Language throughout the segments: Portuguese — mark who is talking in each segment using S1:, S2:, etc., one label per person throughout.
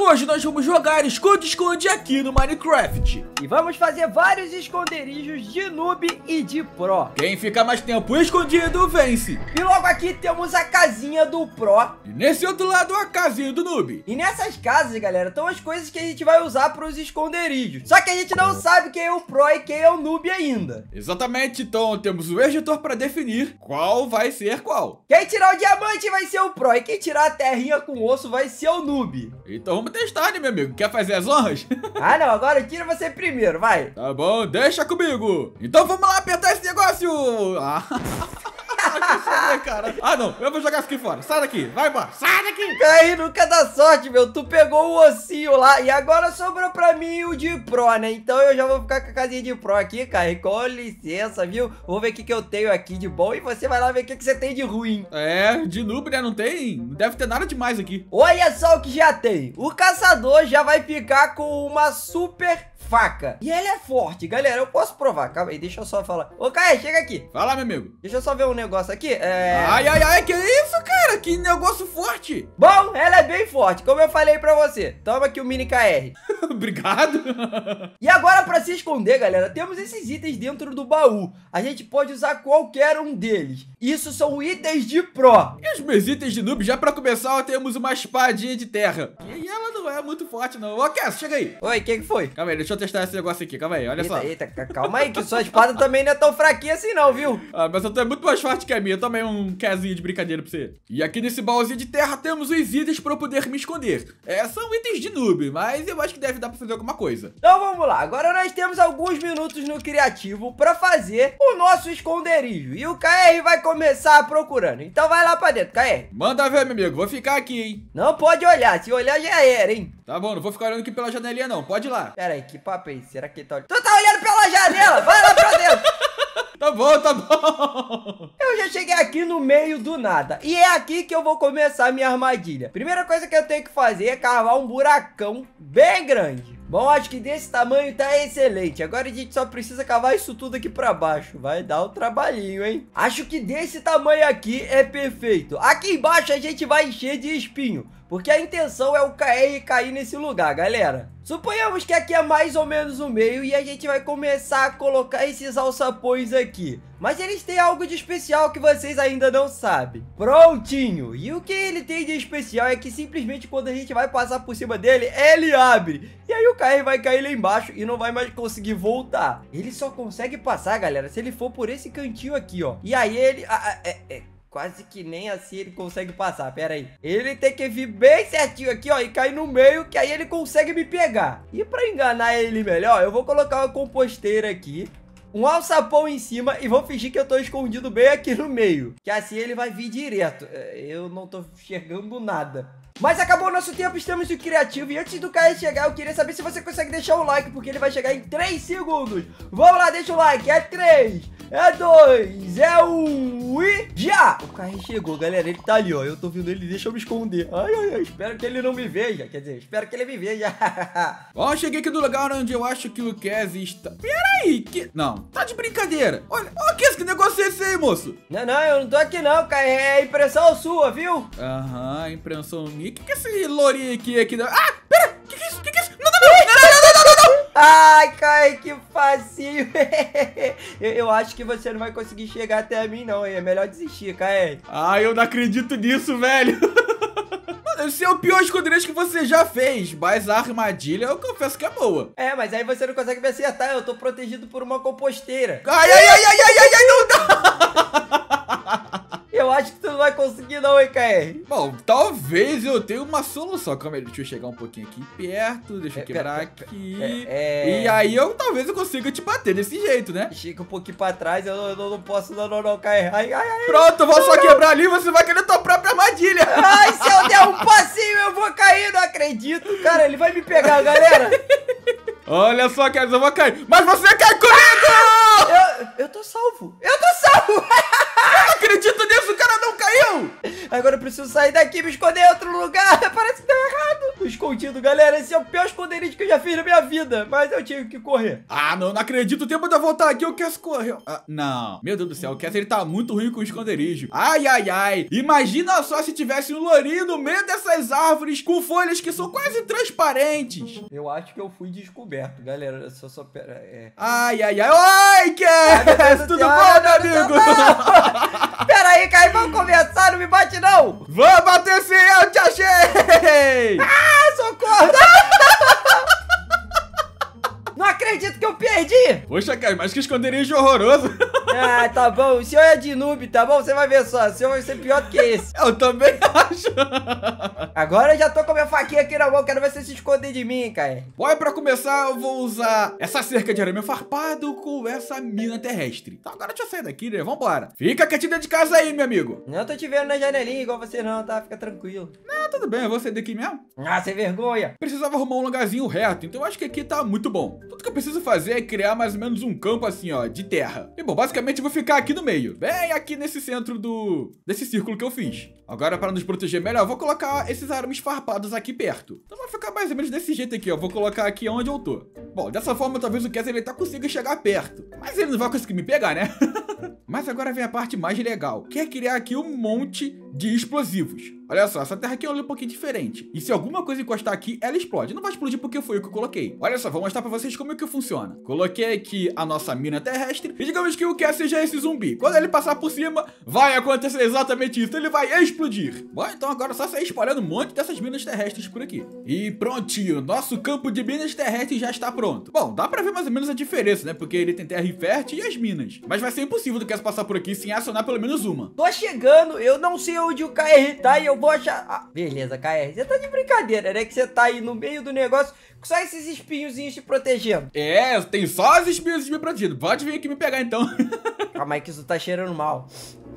S1: hoje nós vamos jogar esconde-esconde aqui no Minecraft.
S2: E vamos fazer vários esconderijos de noob e de pro.
S1: Quem fica mais tempo escondido vence.
S2: E logo aqui temos a casinha do pro.
S1: E nesse outro lado a casinha do noob.
S2: E nessas casas, galera, estão as coisas que a gente vai usar para os esconderijos. Só que a gente não sabe quem é o pro e quem é o noob ainda.
S1: Exatamente, então temos o editor para definir qual vai ser qual.
S2: Quem tirar o diamante vai ser o pro e quem tirar a terrinha com osso vai ser o noob.
S1: Então vamos testar, né, meu amigo? Quer fazer as honras?
S2: Ah, não, agora tira você primeiro, vai.
S1: Tá bom, deixa comigo. Então vamos lá apertar esse negócio. Cara. Ah, não, eu vou jogar isso aqui fora. Sai daqui, vai embora, sai daqui.
S2: Aí nunca dá sorte, meu. Tu pegou o ossinho lá e agora sobrou pra mim o de pro, né? Então eu já vou ficar com a casinha de pro aqui, cara. E com licença, viu? Vou ver o que eu tenho aqui de bom e você vai lá ver o que você tem de ruim.
S1: É, de noob, né? Não tem? Não deve ter nada demais aqui.
S2: Olha só o que já tem. O caçador já vai ficar com uma super faca. E ela é forte, galera. Eu posso provar. Calma aí, deixa eu só falar. Ô, Caê, chega aqui.
S1: Fala, meu amigo.
S2: Deixa eu só ver um negócio aqui.
S1: Ai, que isso, cara? Que negócio forte.
S2: Bom, ela é bem forte, como eu falei pra você. Toma aqui o mini KR.
S1: Obrigado.
S2: E agora, pra se esconder, galera, temos esses itens dentro do baú. A gente pode usar qualquer um deles. Isso são itens de pro.
S1: E os meus itens de noob, já pra começar, temos uma espadinha de terra. E ela não é muito forte, não. Ô, Cass, chega aí.
S2: Oi, o que foi?
S1: Calma aí, deixa eu testar esse negócio aqui. Calma aí, olha só.
S2: Eita, calma aí, que sua espada também não é tão fraquinha assim não, viu?
S1: Ah, mas eu tô muito mais forte que a minha. Também um casinho de brincadeira pra você. E aqui nesse baúzinho de terra temos os itens pra eu poder me esconder. São itens de noob, mas eu acho que deve dar pra fazer alguma coisa.
S2: Então vamos lá. Agora nós temos alguns minutos no criativo pra fazer o nosso esconderijo. E o KR vai começar procurando. Então vai lá pra dentro, KR.
S1: Manda ver, meu amigo. Vou ficar aqui, hein?
S2: Não pode olhar. Se olhar já era, hein?
S1: Tá bom, não vou ficar olhando aqui pela janelinha, não. Pode ir lá.
S2: Pera aí, que papo é esse? Será que ele tá olhando? Tu tá olhando pela janela? Vai lá pra dentro.
S1: Tá bom, tá bom.
S2: Eu já cheguei aqui no meio do nada. E é aqui que eu vou começar a minha armadilha. Primeira coisa que eu tenho que fazer é cavar um buracão bem grande. Bom, acho que desse tamanho tá excelente. Agora a gente só precisa cavar isso tudo aqui pra baixo. Vai dar um trabalhinho, hein? Acho que desse tamanho aqui é perfeito. Aqui embaixo a gente vai encher de espinho, porque a intenção é o KR cair nesse lugar, galera. Suponhamos que aqui é mais ou menos o meio e a gente vai começar a colocar esses alçapões aqui. Mas eles têm algo de especial que vocês ainda não sabem. Prontinho! E o que ele tem de especial é que simplesmente quando a gente vai passar por cima dele, ele abre. E aí o KR vai cair lá embaixo e não vai mais conseguir voltar. Ele só consegue passar, galera, se ele for por esse cantinho aqui, ó. E aí ele... quase que nem assim ele consegue passar, pera aí. Ele tem que vir bem certinho aqui, ó, e cair no meio, que aí ele consegue me pegar. E pra enganar ele melhor, eu vou colocar uma composteira aqui, um alçapão em cima e vou fingir que eu tô escondido bem aqui no meio, que assim ele vai vir direto. Eu não tô enxergando nada. Mas acabou o nosso tempo, estamos no criativo. E antes do KR chegar, eu queria saber se você consegue deixar o like, porque ele vai chegar em 3 segundos. Vamos lá, deixa o like. É 3, é 2, é 1 e já! O KR chegou, galera. Ele tá ali, ó. Eu tô vendo ele, deixa eu me esconder. Ai, espero que ele não me veja. Quer dizer, espero que ele me veja.
S1: Ó, cheguei aqui no lugar onde eu acho que o Cass está... Pera aí, que... Não, tá de brincadeira. Olha, ó, que negócio é esse aí, moço?
S2: Não, eu não tô aqui não, KR. É impressão sua, viu?
S1: Aham, impressão minha. O que é esse lourinho aqui? Ah, pera, que é isso? Não.
S2: Ai, KR, que facinho. Eu acho que você não vai conseguir chegar até a mim, não, hein? É melhor desistir, KR.
S1: Ah, eu não acredito nisso, velho. Esse é o pior esconderijo que você já fez, mas a armadilha eu confesso que é boa.
S2: Mas aí você não consegue me acertar, eu tô protegido por uma composteira.
S1: Ai, não dá!
S2: Eu acho que tu não vai conseguir não, hein, KR?
S1: Bom, talvez eu tenha uma solução. Calma aí, deixa eu chegar um pouquinho aqui perto, deixa eu quebrar aqui. E aí talvez eu consiga te bater desse jeito, né?
S2: Chega um pouquinho pra trás, eu não posso não, KR. Ai.
S1: Pronto, eu vou só quebrar ali, você vai querer tua própria armadilha.
S2: Ai, se eu der um passinho, eu vou cair, não acredito. Cara, ele vai me pegar, galera.
S1: Olha só, Cass, eu vou cair. Mas você cai comigo!
S2: Eu tô salvo. Eu não
S1: acredito nisso, o cara não caiu!
S2: Agora eu preciso sair daqui e me esconder em outro lugar. Parece que deu errado. Tô escondido, galera. Esse é o pior esconderijo que eu já fiz na minha vida. Mas eu tive que correr.
S1: Ah, não acredito. O tempo de eu voltar aqui, o Cass correu. Ah, não. Meu Deus do céu, o Cass, ele tá muito ruim com o esconderijo. Ai, ai, ai. Imagina só se tivesse um lourinho no meio dessas árvores com folhas que são quase transparentes.
S2: Eu acho que eu fui descoberto, galera. Só pera.
S1: Ai, ai, ai. Oi, Cass. Tudo bom, meu amigo?
S2: Pera aí, Caio. Vamos conversar. Não me bate, não.
S1: Vamos bater sim, eu te achei.
S2: Ah, socorro. Não acredito que eu perdi!
S1: Poxa, cara, mas que esconderijo horroroso!
S2: Ah, tá bom. O senhor é de noob, tá bom? Você vai ver só. O senhor vai ser pior do que esse.
S1: Eu também acho!
S2: Agora eu já tô com a minha faquinha aqui na mão. Quero ver você se esconder de mim, cara.
S1: Bom, e pra começar, eu vou usar essa cerca de arame farpado com essa mina terrestre. Então agora deixa eu sair daqui, né? Vambora. Fica quietinho dentro de casa aí, meu amigo.
S2: Não tô te vendo na janelinha igual você não, tá? Fica tranquilo.
S1: Não, tudo bem. Eu vou sair daqui mesmo.
S2: Ah, sem vergonha.
S1: Precisava arrumar um lugarzinho reto, então eu acho que aqui tá muito bom. Tudo que eu preciso fazer é criar mais ou menos um campo assim, ó, de terra. E bom, basicamente eu vou ficar aqui no meio, bem aqui nesse centro desse círculo que eu fiz. Agora, para nos proteger melhor, eu vou colocar esses arames farpados aqui perto. Então vai ficar mais ou menos desse jeito aqui, ó. Vou colocar aqui onde eu tô. Bom, dessa forma talvez o Cass ele consiga chegar perto. Mas ele não vai conseguir me pegar, né? Mas agora vem a parte mais legal, que é criar aqui um monte de explosivos. Olha só, essa terra aqui é um pouquinho diferente. E se alguma coisa encostar aqui, ela explode. Não vai explodir porque foi eu que coloquei. Olha só, vou mostrar pra vocês como é que funciona. Coloquei aqui a nossa mina terrestre. E digamos que o Cass seja esse zumbi. Quando ele passar por cima, vai acontecer exatamente isso. Ele vai explodir. Bom, então agora é só sair espalhando um monte dessas minas terrestres por aqui. E prontinho, nosso campo de minas terrestres já está pronto. Bom, dá pra ver mais ou menos a diferença, né? Porque ele tem terra infértil e as minas. Mas vai ser impossível do Cass passar por aqui sem acionar pelo menos uma.
S2: Tô chegando, eu não sei onde o KR tá e eu vou achar... Ah, beleza, KR, você tá de brincadeira, né? Que você tá aí no meio do negócio com só esses espinhozinhos te protegendo.
S1: É, tem só os espinhos me protegendo. Pode vir aqui me pegar então.
S2: Calma aí que isso tá cheirando mal.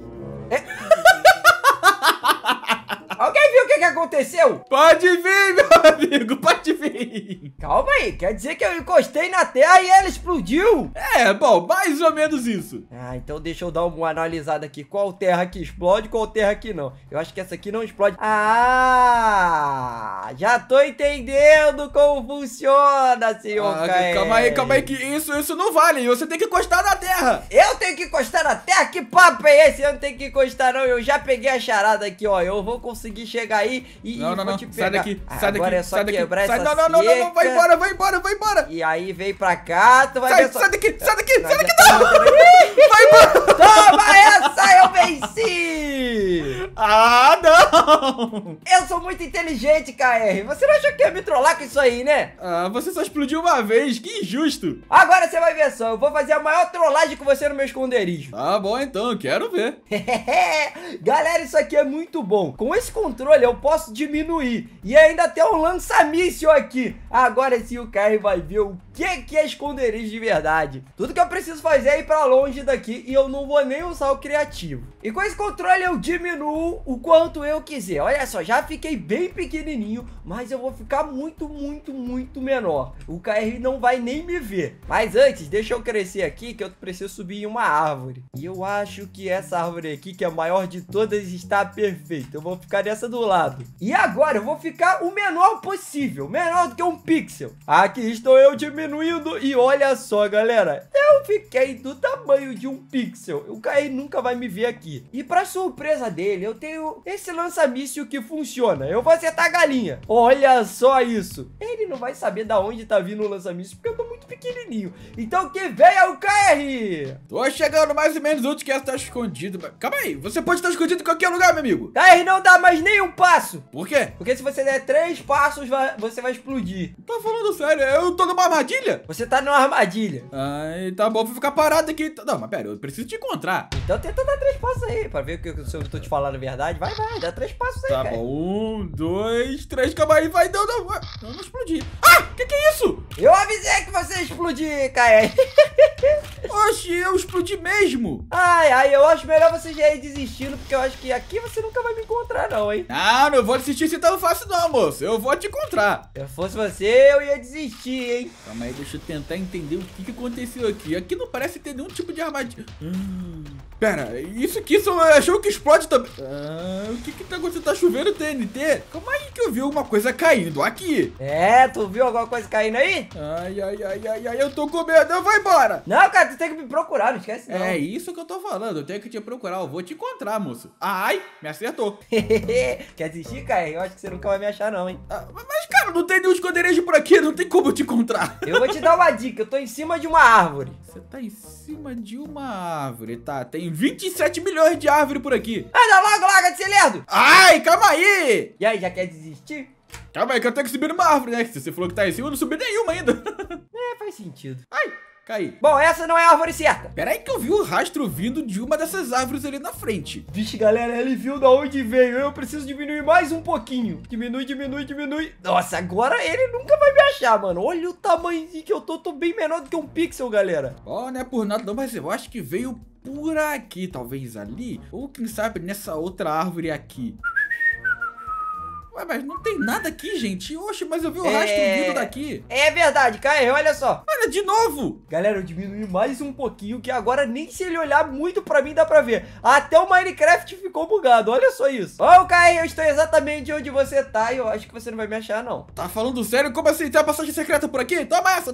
S2: Alguém viu o que aconteceu?
S1: Pode vir, meu amigo, pode vir.
S2: Calma aí, quer dizer que eu encostei na terra e ela explodiu?
S1: É, bom, mais ou menos isso.
S2: Ah, então deixa eu dar uma analisada aqui. Qual terra que explode, qual terra que não. Eu acho que essa aqui não explode. Ah, já tô entendendo como funciona, senhor KR.
S1: Calma aí, que isso não vale. Você tem que encostar na terra.
S2: Eu tenho que encostar na terra? Que papo é esse? Eu não tenho que encostar não, eu já peguei a charada aqui, ó. Eu vou conseguir chegar aí e
S1: não,
S2: vou te pegar.
S1: Sai daqui, sai daqui.
S2: Agora é só quebrar essa
S1: não,
S2: cerca.
S1: vai embora.
S2: E aí vem pra cá, tu vai ver só...
S1: Sai daqui, não.
S2: Vai embora. Toma essa, eu venci!
S1: Ah, não!
S2: Eu sou muito inteligente, KR. Você não achou que ia me trollar com isso aí, né?
S1: Ah, você só explodiu uma vez, que injusto.
S2: Agora você vai ver só, eu vou fazer a maior trollagem com você no meu esconderijo.
S1: Tá bom então, quero ver.
S2: Galera, isso aqui é muito bom. Com esse controle eu posso diminuir. E ainda tem um lança-míssil aqui. Agora sim o KR vai ver o que é esconderijo de verdade. Tudo que eu preciso fazer é ir pra longe daqui e eu não vou nem usar o criativo. E com esse controle eu diminuo o quanto eu quiser. Olha só, já fiquei bem pequenininho, mas eu vou ficar muito menor. O KR não vai nem me ver. Mas antes, deixa eu crescer aqui que eu preciso subir em uma árvore. E eu acho que essa árvore aqui, que é a maior de todas, está perfeita. Eu vou ficar nessa do lado. E agora eu vou ficar o menor possível, menor do que um pixel. Aqui estou eu diminuindo e olha só, galera, eu fiquei do tamanho de um pixel. O KR nunca vai me ver aqui. E pra surpresa dele, eu tenho esse lança-míssil que funciona. Eu vou acertar a galinha. Olha só isso. Ele não vai saber da onde tá vindo o lança-míssil, porque eu tô muito pequenininho. Então que venha o KR.
S1: Tô chegando mais ou menos onde que ela tá escondido. Calma aí, você pode estar escondido em qualquer lugar, meu amigo.
S2: KR não dá mais nenhum passo.
S1: Por quê?
S2: Porque se você der 3 passos, você vai explodir.
S1: Tá falando sério, eu tô numa armadilha?
S2: Você tá numa armadilha.
S1: Ai, tá bom, vou ficar parado aqui. Não, mas pera, eu preciso te encontrar.
S2: Então tenta dar 3 passos aí, pra ver se eu tô te falando a verdade. Vai, dá 3 passos aí,
S1: tá
S2: cara.
S1: Tá bom, 1, 2, 3, calma aí, vai, não explodi. Ah, que é isso?
S2: Eu avisei que você ia explodir, KR.
S1: Oxi, eu explodi mesmo.
S2: Ai, eu acho melhor você já ir desistindo, porque eu acho que aqui você nunca vai me encontrar não, hein.
S1: Ah, não vou desistir se tão fácil não, moço. Eu vou te encontrar.
S2: Se eu fosse você, eu ia desistir, hein.
S1: Calma aí, deixa eu tentar entender o que aconteceu aqui. Aqui não parece ter nenhum tipo de armadilha. Pera, isso aqui só achou que explode também. O que tá acontecendo? Tá chovendo TNT? Calma aí que eu vi alguma coisa caindo aqui.
S2: É, tu viu alguma coisa caindo aí?
S1: Ai, eu tô com medo, eu vou embora.
S2: Não, cara, tu tem que me procurar, não esquece não.
S1: É isso que eu tô falando, eu tenho que te procurar, eu vou te encontrar, moço. Ai, me acertou.
S2: Quer desistir, cara? Eu acho que você nunca vai me achar não, hein?
S1: Mas, cara, não tem nenhum esconderijo por aqui, não tem como eu te encontrar.
S2: Eu vou te dar uma dica, eu tô em cima de uma árvore.
S1: Você tá em cima de uma árvore, tá? Tem 27 milhões de árvores por aqui.
S2: Anda logo, larga de ser lerdo.
S1: Ai, calma aí.
S2: E aí, já quer desistir?
S1: Calma aí que eu tenho que subir numa árvore, né? Se você falou que tá em cima, eu não subi nenhuma ainda.
S2: É, faz sentido.
S1: Ai, caí.
S2: Bom, essa não é a árvore certa.
S1: Pera aí que eu vi o rastro vindo de uma dessas árvores ali na frente.
S2: Vixe, galera, ele viu da onde veio. Eu preciso diminuir mais um pouquinho. Diminui. Nossa, agora ele nunca vai me achar, mano. Olha o tamanhozinho que eu tô bem menor do que um pixel, galera.
S1: Ó, não é por nada não, mas eu acho que veio por aqui, talvez ali. Ou quem sabe nessa outra árvore aqui. Ué, mas não tem nada aqui, gente. Oxe, mas eu vi o rastro vindo daqui.
S2: É verdade, Caio, olha só.
S1: Olha, de novo.
S2: Galera, eu diminui mais um pouquinho, que agora nem se ele olhar muito pra mim dá pra ver. Até o Minecraft ficou bugado, olha só isso. Ô, Caio, eu estou exatamente onde você tá e eu acho que você não vai me achar, não.
S1: Tá falando sério? Como assim? Tem uma passagem secreta por aqui? Toma essa.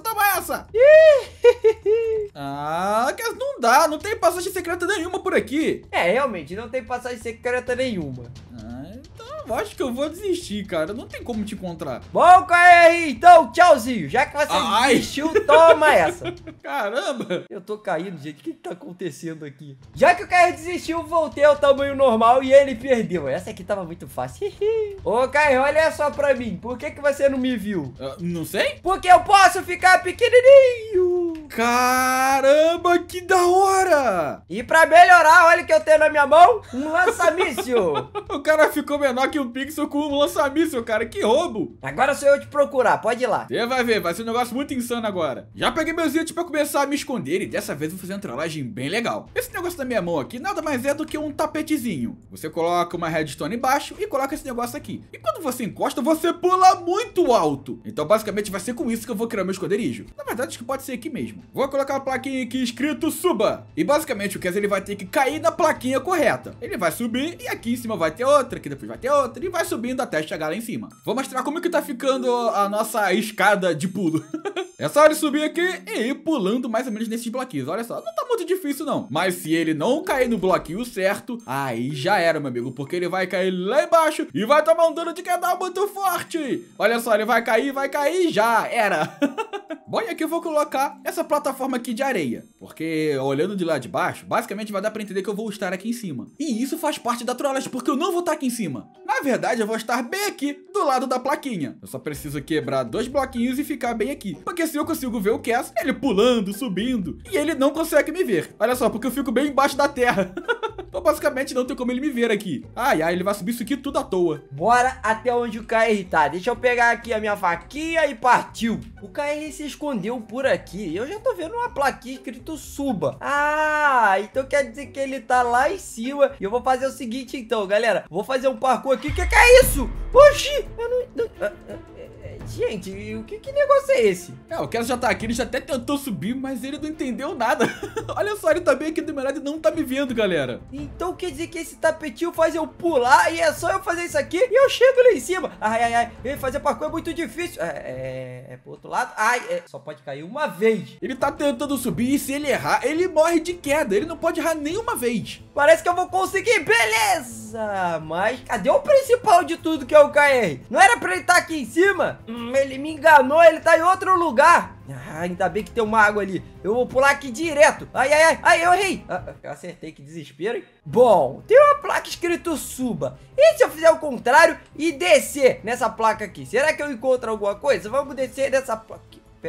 S1: Que não dá, não tem passagem secreta nenhuma por aqui.
S2: É, realmente, não tem passagem secreta nenhuma.
S1: Eu acho que eu vou desistir, cara. Não tem como te encontrar.
S2: Bom, Caio, então, tchauzinho. Já que você desistiu, toma essa.
S1: Caramba.
S2: Eu tô caindo, gente. O que tá acontecendo aqui? Já que o Caio desistiu, voltei ao tamanho normal e ele perdeu. Essa aqui tava muito fácil. Ô, Caio, olha só pra mim. Por que você não me viu?
S1: Não sei.
S2: Porque eu posso ficar pequenininho.
S1: Caramba, que da hora.
S2: E pra melhorar, olha o que eu tenho na minha mão. Um lança-míssil.
S1: O cara ficou menor que um pixel com um lança-míssil, cara. Que roubo.
S2: Agora sou eu te procurar, pode ir lá.
S1: Você vai ver, vai ser um negócio muito insano agora. Já peguei meus itens pra começar a me esconder e dessa vez vou fazer uma trollagem bem legal. Esse negócio da minha mão aqui nada mais é do que um tapetezinho. Você coloca uma redstone embaixo e coloca esse negócio aqui. E quando você encosta, você pula muito alto. Então basicamente vai ser com isso que eu vou criar meu esconderijo. Na verdade, acho que pode ser aqui mesmo. Vou colocar uma plaquinha aqui escrito suba. E basicamente o Kes ele vai ter que cair na plaquinha correta. Ele vai subir e aqui em cima vai ter outra, aqui depois vai ter outra e vai subindo até chegar lá em cima. Vou mostrar como que tá ficando a nossa escada de pulo. É só ele subir aqui e ir pulando mais ou menos nesses bloquinhos. Olha só, não tá muito difícil não. Mas se ele não cair no bloquinho certo, aí já era, meu amigo. Porque ele vai cair lá embaixo e vai tomar um dano de queda muito forte. Olha só, ele vai cair, já era. Bom, e aqui eu vou colocar essa plataforma aqui de areia. Porque olhando de lá de baixo, basicamente vai dar pra entender que eu vou estar aqui em cima. E isso faz parte da trollagem, porque eu não vou estar aqui em cima. Na verdade, eu vou estar bem aqui, do lado da plaquinha. Eu só preciso quebrar 2 bloquinhos e ficar bem aqui. Porque assim eu consigo ver o Kes, ele pulando, subindo. E ele não consegue me ver. Olha só, porque eu fico bem embaixo da terra. Então basicamente não tem como ele me ver aqui. Ai, ele vai subir isso aqui tudo à toa.
S2: Bora até onde o KR tá. Deixa eu pegar aqui a minha faquinha e partiu. O KR se escondeu por aqui. Eu já tô vendo uma plaquinha escrito suba. Então quer dizer que ele tá lá em cima. E eu vou fazer o seguinte então, galera. Vou fazer um parkour aqui. Que é isso? Oxi! Eu não... Gente, que negócio é esse?
S1: O Kes já tá aqui, ele já até tentou subir, mas ele não entendeu nada. Olha só, ele tá bem aqui do meu lado e não tá me vendo, galera.
S2: Então quer dizer que esse tapetinho faz eu pular e é só eu fazer isso aqui e eu chego lá em cima. Fazer parkour é muito difícil. É pro outro lado. Só pode cair uma vez.
S1: Ele tá tentando subir e se ele errar, ele morre de queda. Ele não pode errar nenhuma vez.
S2: Parece que eu vou conseguir, beleza. Mas cadê o principal de tudo, que é o KR? Não era pra ele estar aqui em cima? Ele me enganou, ele tá em outro lugar. Ainda bem que tem uma água ali. Eu vou pular aqui direto. Eu errei. Eu acertei, que desespero, hein? Bom, tem uma placa escrito suba. E se eu fizer o contrário e descer nessa placa aqui? Será que eu encontro alguma coisa? Vamos descer nessa placa.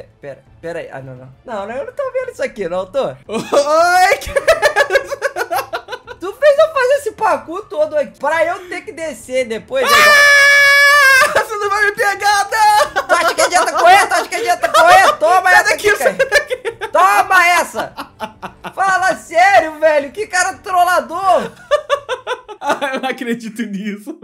S2: Pera aí. Não, eu não tô vendo isso aqui, não tô.
S1: Oi!
S2: Tu fez eu fazer esse parkour todo aqui pra eu ter que descer depois.
S1: Você não vai me pegar, não!
S2: Tu acha que adianta correr? Toma essa aqui, cara. Toma essa! Fala sério, velho. Que cara trollador.
S1: Eu não acredito nisso.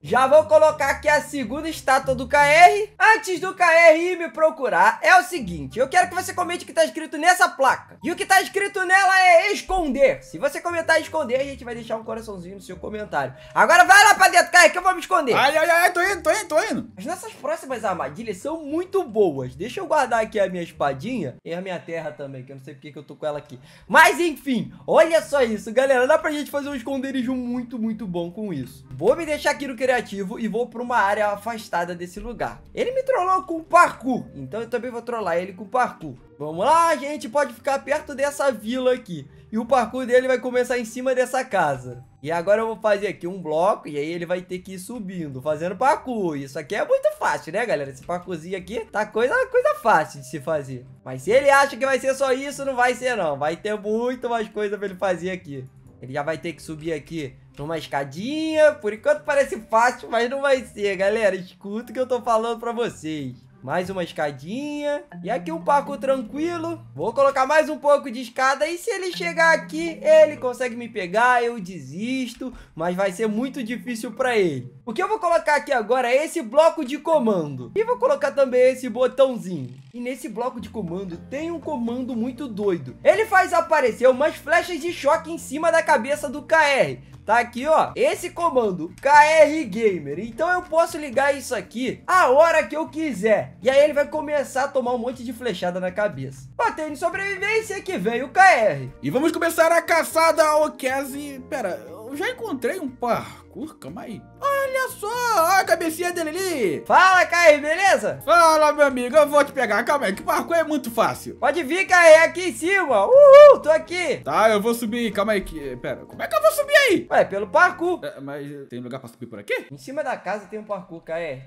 S2: Já vou colocar aqui a segunda estátua do KR. Antes do KR ir me procurar, é o seguinte, eu quero que você comente o que tá escrito nessa placa. E o que tá escrito nela é esconder. Se você comentar esconder, a gente vai deixar um coraçãozinho no seu comentário. Agora vai lá pra dentro, KR, que eu vou me esconder.
S1: Ai, tô indo.
S2: As nossas próximas armadilhas são muito boas. Deixa eu guardar aqui a minha espadinha e a minha terra também, que eu não sei porque que eu tô com ela aqui. Mas enfim, olha só isso, galera. Dá pra gente fazer um esconderijo muito bom com isso. Vou me deixar aqui no criativo e vou pra uma área afastada desse lugar. Ele me trollou com parkour, então eu também vou trollar ele com parkour. Vamos lá, a gente pode ficar perto dessa vila aqui. E o parkour dele vai começar em cima dessa casa. E agora eu vou fazer aqui um bloco e aí ele vai ter que ir subindo, fazendo parkour. Isso aqui é muito fácil, né, galera? Esse parkourzinho aqui tá coisa fácil de se fazer. Mas se ele acha que vai ser só isso, não vai ser não. Vai ter muito mais coisa pra ele fazer aqui. Ele já vai ter que subir aqui numa escadinha. Por enquanto parece fácil, mas não vai ser, galera. Escuta o que eu tô falando pra vocês. Mais uma escadinha. E aqui um parkour tranquilo. Vou colocar mais um pouco de escada. E se ele chegar aqui, ele consegue me pegar, eu desisto. Mas vai ser muito difícil pra ele. O que eu vou colocar aqui agora é esse bloco de comando. E vou colocar também esse botãozinho. E nesse bloco de comando tem um comando muito doido. Ele faz aparecer umas flechas de choque em cima da cabeça do KR. Tá aqui, ó, esse comando, KR Gamer. Então eu posso ligar isso aqui a hora que eu quiser. E aí ele vai começar a tomar um monte de flechada na cabeça. Batendo em sobrevivência que vem o KR.
S1: E vamos começar a caçada ao Cassie. Pera, eu já encontrei um parkour, calma aí. Olha só, a cabecinha dele ali.
S2: Fala, KR, beleza?
S1: Fala, meu amigo, eu vou te pegar, calma aí, que parkour é muito fácil.
S2: Pode vir, KR, aqui em cima. Uhul, tô aqui.
S1: Tá, eu vou subir, calma aí, pera, como é que eu vou subir aí?
S2: Ué, pelo parkour.
S1: Mas tem lugar pra subir por aqui?
S2: Em cima da casa tem um parkour, KR.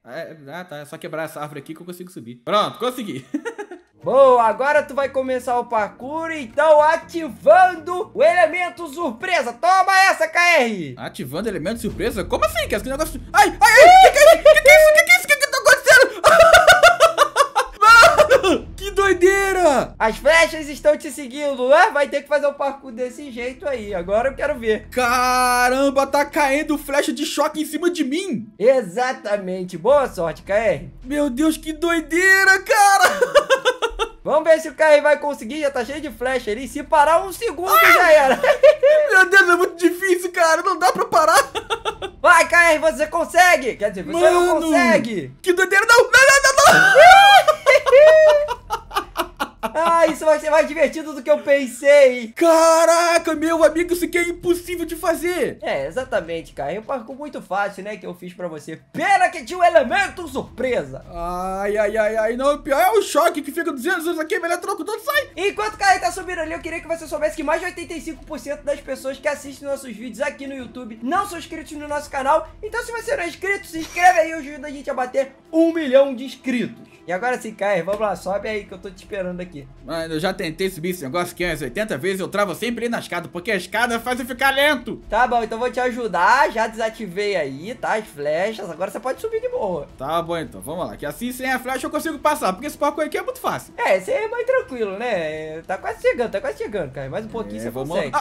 S1: Tá, é só quebrar essa árvore aqui que eu consigo subir. Pronto, consegui.
S2: Boa, agora tu vai começar o parkour, então ativando o elemento surpresa. Toma essa, KR!
S1: Ativando elemento surpresa? Como assim? Que negócio... Ai! Que é isso? Que tá acontecendo? Mano, que doideira!
S2: As flechas estão te seguindo, né? Vai ter que fazer o parkour desse jeito aí. Agora eu quero ver.
S1: Caramba, tá caindo flecha de choque em cima de mim.
S2: Exatamente. Boa sorte, KR.
S1: Meu Deus, que doideira, cara!
S2: Vamos ver se o KR vai conseguir. Já tá cheio de flecha ali. Se parar um segundo, já era.
S1: Meu Deus, é muito difícil, cara. Não dá pra parar.
S2: Vai, KR, você consegue. Quer dizer, você não consegue.
S1: Que doideira. Não.
S2: Ah, isso vai ser mais divertido do que eu pensei.
S1: Caraca, meu amigo, isso aqui é impossível de fazer.
S2: É, exatamente, cara. É um parkour muito fácil, né, que eu fiz pra você. Pena que tinha um elemento surpresa.
S1: Ai, não, o pior é o choque que fica 200 anos aqui, melhor troco todo sai.
S2: Enquanto o cara tá subindo ali, eu queria que você soubesse que mais de 85% das pessoas que assistem nossos vídeos aqui no YouTube não são inscritos no nosso canal. Então, se você não é inscrito, se inscreve aí e ajuda a gente a bater 1 milhão de inscritos. E agora sim, KR, vamos lá, sobe aí que eu tô te esperando aqui.
S1: Mano, eu já tentei subir esse negócio 580 vezes, eu travo sempre na escada, porque a escada faz eu ficar lento.
S2: Tá bom, então vou te ajudar, já desativei aí, tá, as flechas, agora você pode subir de boa.
S1: Tá bom então, vamos lá, que assim sem a flecha eu consigo passar, porque esse parkour aqui é muito fácil.
S2: É, esse aí é mais tranquilo, né, tá quase chegando, KR, mais um pouquinho você consegue.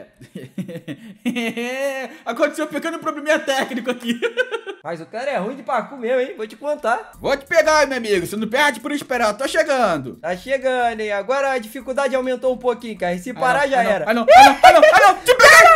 S1: Aconteceu um pequeno probleminha técnico aqui.
S2: Mas o cara é ruim de parkour mesmo, hein, vou te contar.
S1: Vou te pegar, meu amigo, você não perde por esperar, tô chegando.
S2: Tá chegando, hein, agora a dificuldade aumentou um pouquinho, cara, se parar já era.
S1: Não, te peguei!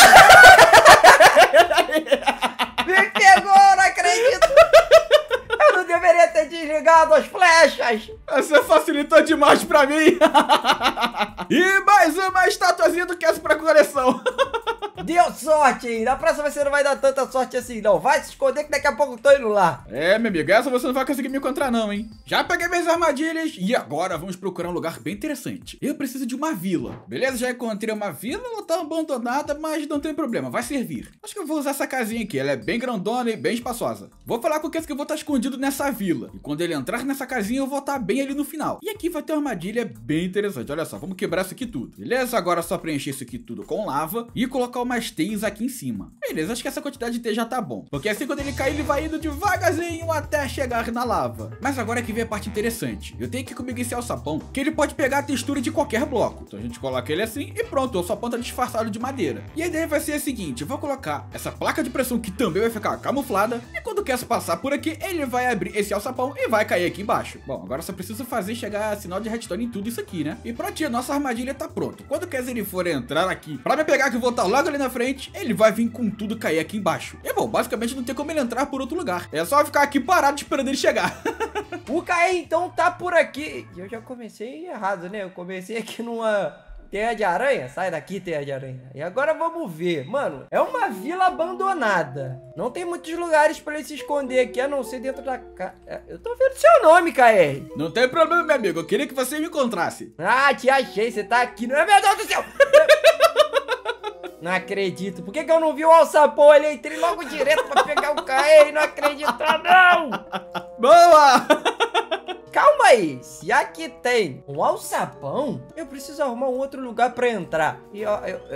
S2: Me pegou, não acredito. Eu não deveria ter desligado as flechas.
S1: Você facilitou demais pra mim. E mais uma estatuazinha do Cassie pra coleção.
S2: Deu sorte, hein? Na próxima você não vai dar tanta sorte assim, não. Vai se esconder que daqui a pouco eu tô indo lá.
S1: É, meu amigo, essa você não vai conseguir me encontrar não, hein? Já peguei minhas armadilhas e agora vamos procurar um lugar bem interessante. Eu preciso de uma vila. Beleza, já encontrei uma vila, ela tá abandonada, mas não tem problema, vai servir. Acho que eu vou usar essa casinha aqui, ela é bem grandona e bem espaçosa. Vou falar com o Cassie que eu vou estar escondido nessa vila. E quando ele entrar nessa casinha, eu vou estar bem ali no final. E aqui vai ter uma armadilha bem interessante, olha só, vamos quebrar isso aqui tudo. Beleza, agora é só preencher isso aqui tudo com lava e colocar uma umas teias aqui em cima. Beleza, acho que essa quantidade de teia já tá bom. Porque assim quando ele cair, ele vai indo devagarzinho até chegar na lava. Mas agora é que vem a parte interessante. Eu tenho aqui comigo esse alçapão, que ele pode pegar a textura de qualquer bloco. Então a gente coloca ele assim e pronto, o alçapão tá disfarçado de madeira. E a ideia vai ser a seguinte, eu vou colocar essa placa de pressão que também vai ficar camuflada. E quando o Cass passar por aqui, ele vai abrir esse alçapão e vai cair aqui embaixo. Bom, agora só preciso fazer chegar sinal de redstone em tudo isso aqui, né? E prontinho, nossa armadilha tá pronto. Quando o Cass ele for entrar aqui pra me pegar, que eu vou estar logo ali na frente, ele vai vir com tudo cair aqui embaixo. E bom, basicamente não tem como ele entrar por outro lugar. É só ficar aqui parado esperando ele chegar.
S2: O KR então tá por aqui. Eu já comecei errado, né? Eu comecei aqui numa teia de aranha. Sai daqui, teia de aranha. E agora vamos ver. Mano, é uma vila abandonada. Não tem muitos lugares pra ele se esconder aqui, a não ser dentro da casa. Eu tô vendo seu nome, KR.
S1: Não tem problema, meu amigo. Eu queria que você me encontrasse.
S2: Ah, te achei. Você tá aqui. Não é, meu Deus do céu. Não acredito. Por que eu não vi o alçapão ali? Entrei logo direto pra pegar o KR. Não acredito, não.
S1: Boa!
S2: Calma aí, se aqui tem um alçapão, eu preciso arrumar um outro lugar pra entrar. E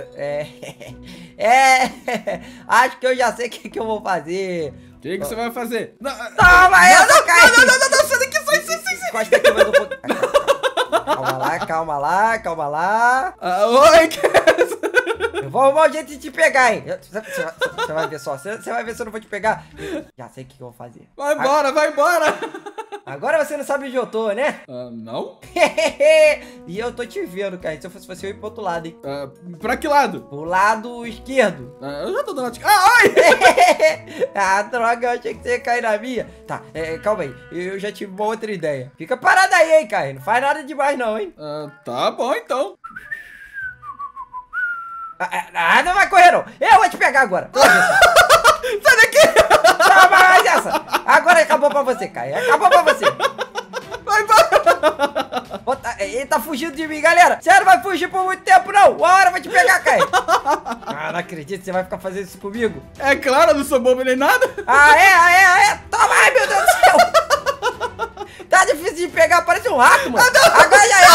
S2: acho que eu já sei o que eu vou fazer.
S1: O que você vai fazer?
S2: Toma essa, cara!
S1: Não, sai daqui, sai.
S2: Encosta aqui mais um pouco. Calma lá.
S1: Oi, Cass.
S2: Eu vou arrumar um jeito de te pegar, hein? Você vai ver só, você vai ver se eu não vou te pegar. Já sei o que eu vou fazer.
S1: Vai embora.
S2: Agora você não sabe onde eu tô, né?
S1: Não?
S2: E eu tô te vendo, cara. Se eu fosse você, eu ia pro outro lado, hein?
S1: Pra que lado?
S2: Pro lado esquerdo.
S1: Eu já tô do lado de... oi!
S2: Ah, droga, eu achei que você ia cair na minha. Tá, calma aí. Eu já tive uma outra ideia. Fica parado aí, hein, cara. Não faz nada demais não, hein?
S1: Tá bom, então.
S2: Não vai correr, não. Eu vou te pegar agora.
S1: Sai daqui!
S2: Toma mais essa. Agora acabou pra você, Caio. Acabou pra você.
S1: Vai embora!
S2: Ele tá fugindo de mim, galera. Você não vai fugir por muito tempo, não. Uma hora eu vou te pegar, Caio. Não acredito que você vai ficar fazendo isso comigo.
S1: É claro, eu não sou bobo nem nada.
S2: É. Toma, ai, meu Deus do céu. Tá difícil de pegar, parece um rato, mano. Agora já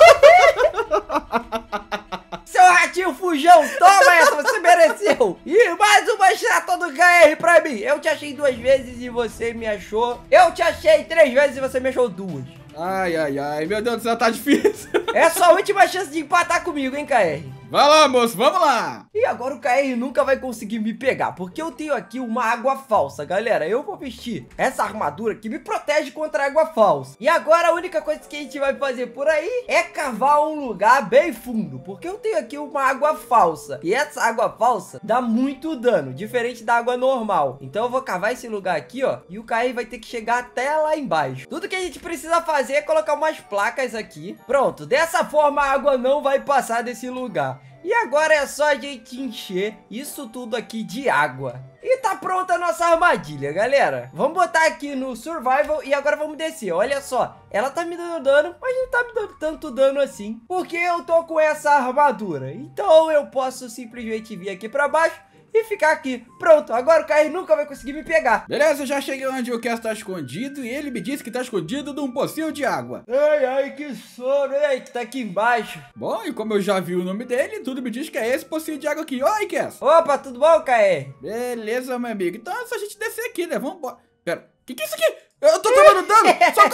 S2: é. Seu ratinho fujão, toma essa, você mereceu. E mais uma estátua do KR pra mim. Eu te achei 2 vezes e você me achou. Eu te achei 3 vezes e você me achou 2.
S1: Ai, meu Deus do céu, tá difícil.
S2: É sua última chance de empatar comigo, hein, KR?
S1: Vai lá, moço, vamos lá.
S2: E agora o KR nunca vai conseguir me pegar, porque eu tenho aqui uma água falsa, galera. Eu vou vestir essa armadura que me protege contra a água falsa. E agora a única coisa que a gente vai fazer por aí é cavar um lugar bem fundo, porque eu tenho aqui uma água falsa. E essa água falsa dá muito dano, diferente da água normal. Então eu vou cavar esse lugar aqui, ó, e o KR vai ter que chegar até lá embaixo. Tudo que a gente precisa fazer é colocar umas placas aqui. Pronto, dessa forma a água não vai passar desse lugar. E agora é só a gente encher isso tudo aqui de água. E tá pronta a nossa armadilha, galera. Vamos botar aqui no Survival e agora vamos descer. Olha só, ela tá me dando dano, mas não tá me dando tanto dano assim, porque eu tô com essa armadura. Então eu posso simplesmente vir aqui pra baixo e ficar aqui. Pronto, agora o KR nunca vai conseguir me pegar.
S1: Beleza, eu já cheguei onde o Cass tá escondido e ele me disse que tá escondido num pocinho de água.
S2: Ai, que sono, hein, que tá aqui embaixo.
S1: Bom, e como eu já vi o nome dele, tudo me diz que é esse pocinho de água aqui. Oi, Cass.
S2: Opa, tudo bom, KR?
S1: Beleza, meu amigo. Então é só a gente descer aqui, né? Vamos embora. Pera, que é isso aqui? Eu tô tomando dano.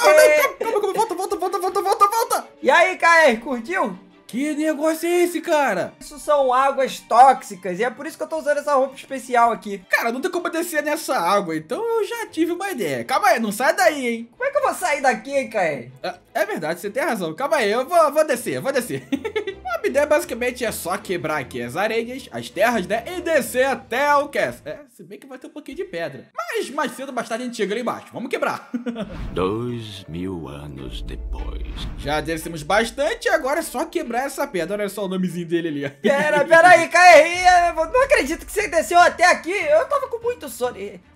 S1: Socorro, volta.
S2: E aí, KR, curtiu?
S1: Que negócio é esse, cara?
S2: Isso são águas tóxicas e é por isso que eu tô usando essa roupa especial aqui.
S1: Cara, não tem como descer nessa água, então eu já tive uma ideia. Calma aí, não sai daí, hein?
S2: Como é que eu vou sair daqui, hein, KR?
S1: É verdade, você tem razão. Calma aí, eu vou descer. A minha ideia basicamente é só quebrar aqui as areias, as terras, né? E descer até o Cass. Se bem que vai ter um pouquinho de pedra. Mas mais cedo ou mais tarde a gente chega ali embaixo. Vamos quebrar.
S3: 2000 anos depois.
S1: Já descemos bastante, agora é só quebrar essa pedra. Olha só o nomezinho dele ali.
S2: Pera aí, KR. Eu não acredito que você desceu até aqui. Eu tava com muito sono.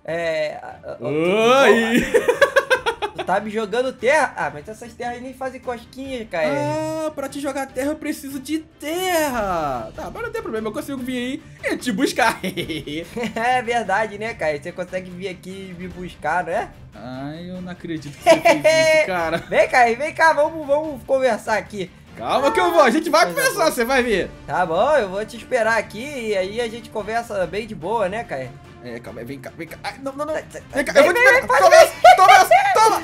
S1: Oi!
S2: Tu tá me jogando terra? Mas essas terras nem fazem cosquinha, KR.
S1: Pra te jogar terra eu preciso de terra. Tá, mas não tem problema, eu consigo vir aí e te buscar.
S2: É verdade, né, KR? Você consegue vir aqui e me buscar, não é?
S1: Ai, eu não acredito que você fez isso, cara.
S2: Vem cá, vamos conversar aqui.
S1: Calma que eu vou, a gente vai começar, você vai ver.
S2: Tá bom, eu vou te esperar aqui e aí a gente conversa bem de boa, né, Caio?
S1: Calma aí, vem cá, vem cá. Ai, não. Vem cá,
S2: Vem,
S1: eu vou te
S2: vem,
S1: pegar.
S2: pode
S1: Toma.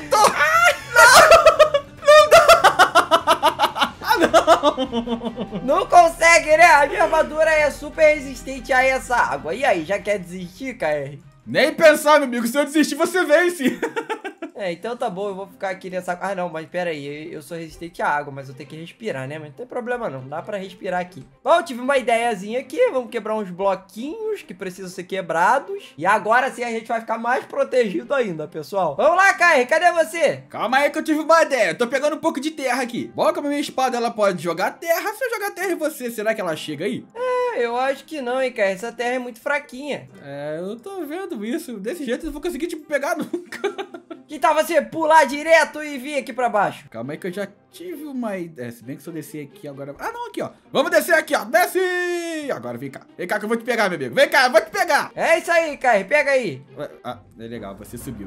S2: Não consegue, né? A minha armadura é super resistente a essa água. E aí, já quer desistir, Caio?
S1: Nem pensar, meu amigo, se eu desistir, você vence.
S2: Então tá bom, eu vou ficar aqui nessa... Ah, não, mas pera aí, eu sou resistente à água, mas eu tenho que respirar, né? Mas não tem problema não, dá pra respirar aqui. Bom, eu tive uma ideiazinha aqui, vamos quebrar uns bloquinhos que precisam ser quebrados. E agora sim a gente vai ficar mais protegido ainda, pessoal. Vamos lá, Kai, cadê você?
S1: Calma aí que eu tive uma ideia, eu tô pegando um pouco de terra aqui. Bom, como a minha espada, ela pode jogar terra, se eu jogar terra em você, será que ela chega aí?
S2: Eu acho que não, hein, Kai, essa terra é muito fraquinha.
S1: Eu tô vendo isso, desse jeito eu não vou conseguir te pegar nunca.
S2: Que tal você pular direto e vir aqui pra baixo?
S1: Calma aí que eu já tive uma ideia. Se bem que se eu descer aqui agora... Ah, não, aqui, ó. Vamos descer aqui, ó. Desce! Agora, vem cá. Vem cá que eu vou te pegar, meu amigo. Vem cá, eu vou te pegar.
S2: É isso aí, Kai, pega aí.
S1: É legal, você subiu.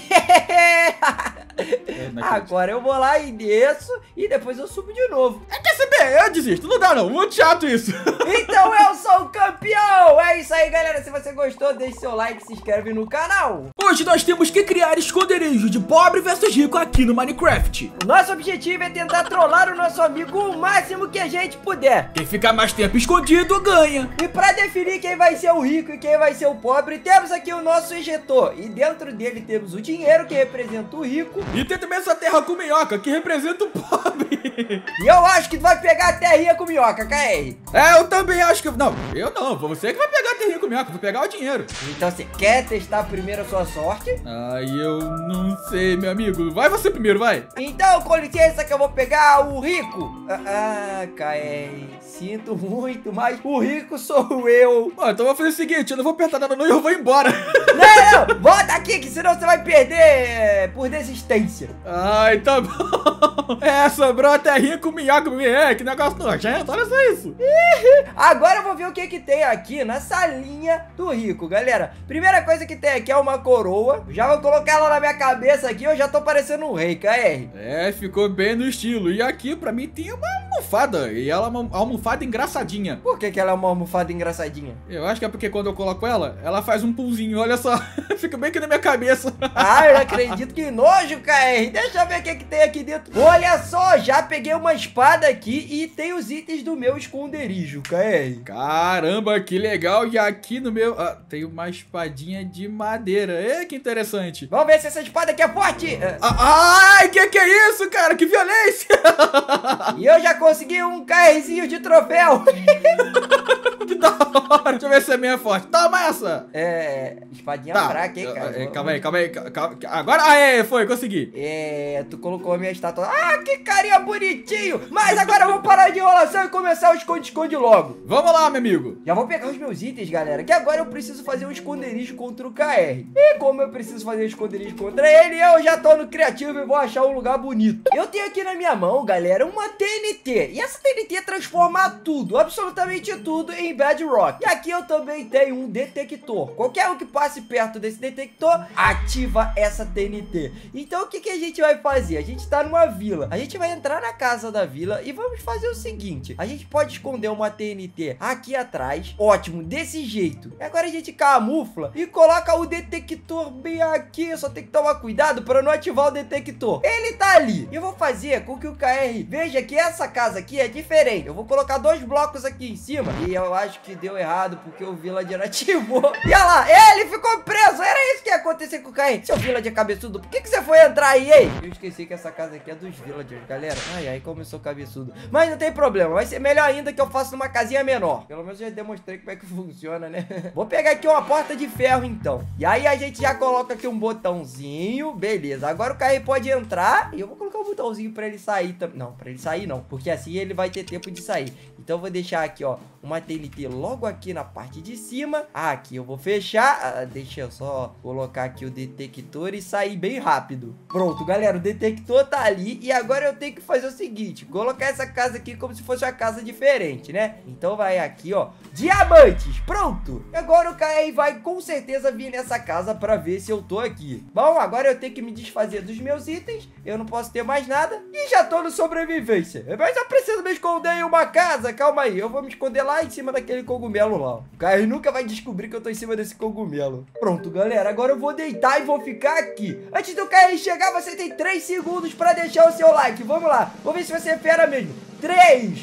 S2: Agora eu vou lá e desço e depois eu subo de novo.
S1: Quer saber? Eu desisto. Não dá, não. Muito chato isso.
S2: Então eu sou o campeão. É isso aí, galera. Se você gostou, deixe seu like e se inscreve no canal.
S1: Hoje nós temos que criar esconderijo de pobre versus rico aqui no Minecraft.
S2: O nosso objetivo é tentar trollar o nosso amigo o máximo que a gente puder.
S1: Quem ficar mais tempo escondido ganha.
S2: E pra definir quem vai ser o rico e quem vai ser o pobre, temos aqui o nosso ejetor. E dentro dele temos o dinheiro, que representa o rico.
S1: E tem também essa terra com minhoca, que representa o pobre.
S2: E eu acho que tu vai pegar a terrinha com minhoca, KR.
S1: Eu também acho que... Não, eu não. Você que vai pegar a terrinha com minhoca, eu vou pegar o dinheiro.
S2: Então você quer testar primeiro a sua sorte?
S1: Eu não sei, meu amigo. Vai você primeiro, vai.
S2: Então, com licença que eu vou pegar o rico. KR, sinto muito, mas o rico sou eu.
S1: Então eu vou fazer o seguinte, eu não vou apertar nada não e eu vou embora.
S2: Não, volta aqui que senão você vai perder por desistência.
S1: Ai, tá bom. Sobrou a terrinha com minhoca. Que negócio nojento, olha só isso.
S2: Agora eu vou ver o que tem aqui na salinha do rico, galera. Primeira coisa que tem aqui é uma coroa. Já vou colocar ela na minha cabeça aqui, eu já tô parecendo um rei, KR.
S1: Ficou bem no estilo. E aqui pra mim tem uma almofada. E ela é uma almofada engraçadinha.
S2: Por que ela é uma almofada engraçadinha?
S1: Eu acho que é porque quando eu coloco ela, ela faz um pulzinho, olha só. Fica bem aqui na minha cabeça.
S2: Eu não acredito, que nojo, KR. Deixa eu ver o que tem aqui dentro. Olha só, já peguei uma espada aqui e tem os itens do meu esconderijo, KR.
S1: Caramba, que legal. E aqui no meu... tem uma espadinha de madeira. Que interessante.
S2: Vamos ver se essa espada aqui é forte.
S1: Que é isso, cara? Que violência.
S2: E eu já consegui um KRzinho de troféu.
S1: Que da hora. Deixa eu ver se é minha forte. Toma essa.
S2: Espadinha fraca, hein, cara?
S1: Calma aí. Agora, foi, consegui.
S2: Tu colocou a minha estátua. Que carinha bonitinho. Mas agora vamos parar de enrolação e começar o esconde-esconde logo.
S1: Vamos lá, meu amigo.
S2: Já vou pegar os meus itens, galera, que agora eu preciso fazer um esconderijo contra o KR. E como eu preciso fazer um esconderijo contra ele, eu já tô no criativo e vou achar um lugar bonito. Eu tenho aqui na minha mão, galera, uma TNT. E essa TNT transforma tudo, absolutamente tudo, em Bedrock. E aqui eu também tenho um detector. Qualquer um que passe perto desse detector, ativa essa TNT. Então o que a gente vai fazer? A gente tá numa vila. A gente vai entrar na casa da vila e vamos fazer o seguinte. A gente pode esconder uma TNT aqui atrás. Ótimo, desse jeito. E agora a gente camufla e coloca o detector bem aqui. Só tem que tomar cuidado para não ativar o detector. Ele tá ali. Eu vou fazer com que o KR veja que essa casa aqui é diferente. Eu vou colocar 2 blocos aqui em cima. E eu acho que deu errado porque o villager ativou. E olha lá, ele ficou preso. Era isso que ia acontecer com o KR. Seu villager cabeçudo, por que você foi entrar aí, hein? Eu esqueci que essa casa aqui é dos villagers, galera. Ai, como eu sou cabeçudo. Mas não tem problema, vai ser melhor ainda que eu faço numa casinha menor. Pelo menos eu já demonstrei como é que funciona, né? Vou pegar aqui uma porta de ferro, então. E aí a gente já coloca aqui um botãozinho. Beleza, agora o KR pode entrar. E eu vou colocar um botãozinho pra ele sair também. Não, pra ele sair não, porque assim ele vai ter tempo de sair. Então eu vou deixar aqui, ó, uma TNT logo aqui na parte de cima. Aqui eu vou fechar. Deixa eu só colocar aqui o detector e sair bem rápido. Pronto, galera, o detector tá ali. E agora eu tenho que fazer o seguinte, colocar essa casa aqui como se fosse uma casa diferente, né? Então vai aqui, ó, diamantes, pronto. Agora o KR vai com certeza vir nessa casa pra ver se eu tô aqui. Bom, agora eu tenho que me desfazer dos meus itens. Eu não posso ter mais mais nada e já tô no sobrevivência. Mas eu preciso me esconder em uma casa. Calma aí, eu vou me esconder lá em cima daquele cogumelo lá. O Caio nunca vai descobrir que eu tô em cima desse cogumelo. Pronto, galera, agora eu vou deitar e vou ficar aqui. Antes do Caio chegar, você tem 3 segundos pra deixar o seu like. Vamos lá, vamos ver se você é fera mesmo. 3,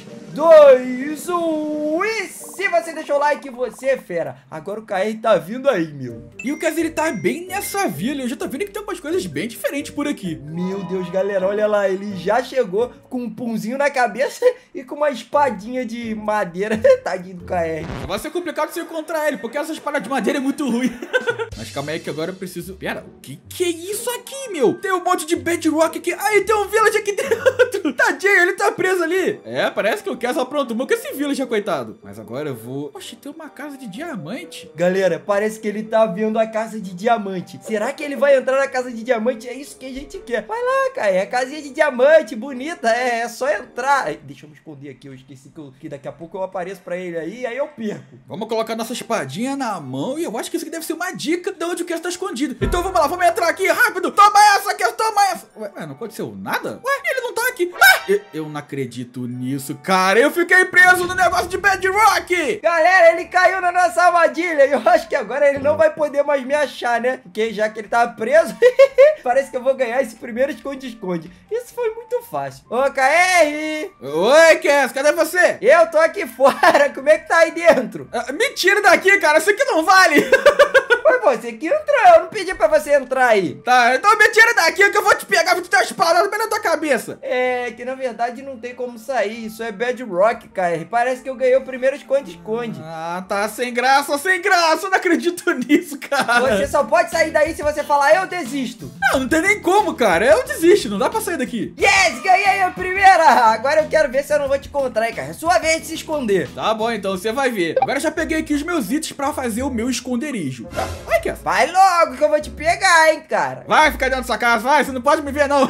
S2: 2, 1 e se você deixou o like, você é fera. Agora o Caio tá vindo aí, meu.
S1: E o Kes, ele tá bem nessa vila. Eu já tô vendo que tem umas coisas bem diferentes por aqui.
S2: Meu Deus, galera, olha lá. Ele já chegou com um punzinho na cabeça e com uma espadinha de madeira. Tadinho do KR.
S1: Vai ser complicado você encontrar ele, porque essa espada de madeira é muito ruim. Mas calma aí que agora eu preciso... Pera, o que é isso aqui, meu? Tem um monte de bedrock aqui. Aí tem um village aqui dentro. Tadinho, ele tá preso ali. É, parece que o Kes aprontou com esse village, coitado. Mas agora eu vou... Poxa, tem uma casa de diamante.
S2: Galera, parece que ele tá vendo a casa de diamante. Será que ele vai entrar na casa de diamante? É isso que a gente quer. Vai lá, cara. É a casinha de diamante, bonita. É só entrar. Ai, deixa eu me esconder aqui. Eu esqueci que daqui a pouco eu apareço pra ele aí eu perco.
S1: Vamos colocar nossa espadinha na mão. E eu acho que isso aqui deve ser uma dica de onde o Kes tá escondido. Então vamos lá, vamos entrar aqui rápido. Toma essa, Kes, toma essa. Ué, não aconteceu nada? Ué, ele não tá aqui. Ah, eu não acredito nisso, cara. Eu fiquei preso no negócio de bedrock.
S2: Galera, ele caiu na nossa armadilha. E eu acho que agora ele não vai poder mais me achar, né? Porque já que ele tá preso, parece que eu vou ganhar esse primeiro esconde-esconde. Isso foi muito fácil. Ô, KR!
S1: Oi, Kes, cadê você?
S2: Eu tô aqui fora. Como é que tá aí dentro?
S1: Me tira daqui, cara. Isso aqui não vale.
S2: Foi você que entrou. Eu não pedi pra você entrar aí.
S1: Tá, então me tira daqui que eu vou te pegar, vou te dar uma espada no meio da tua cabeça.
S2: É, que na verdade não tem como sair. Isso é bedrock, KR. Parece que eu ganhei o primeiro esconde-esconde.
S1: Ah, tá sem graça, sem graça. Eu não acredito nisso, cara.
S2: Você só pode sair daí se você falar eu desisto.
S1: Não tem nem como, cara. Eu desisto, não dá pra sair daqui.
S2: Yes, ganhei a primeira. Agora eu quero ver se eu não vou te encontrar, hein, cara. É sua vez de se esconder.
S1: Tá bom, então você vai ver. Agora eu já peguei aqui os meus itens pra fazer o meu esconderijo. Vai, Kes.
S2: Vai logo que eu vou te pegar, hein, cara.
S1: Vai ficar dentro da sua casa, vai. Você não pode me ver, não.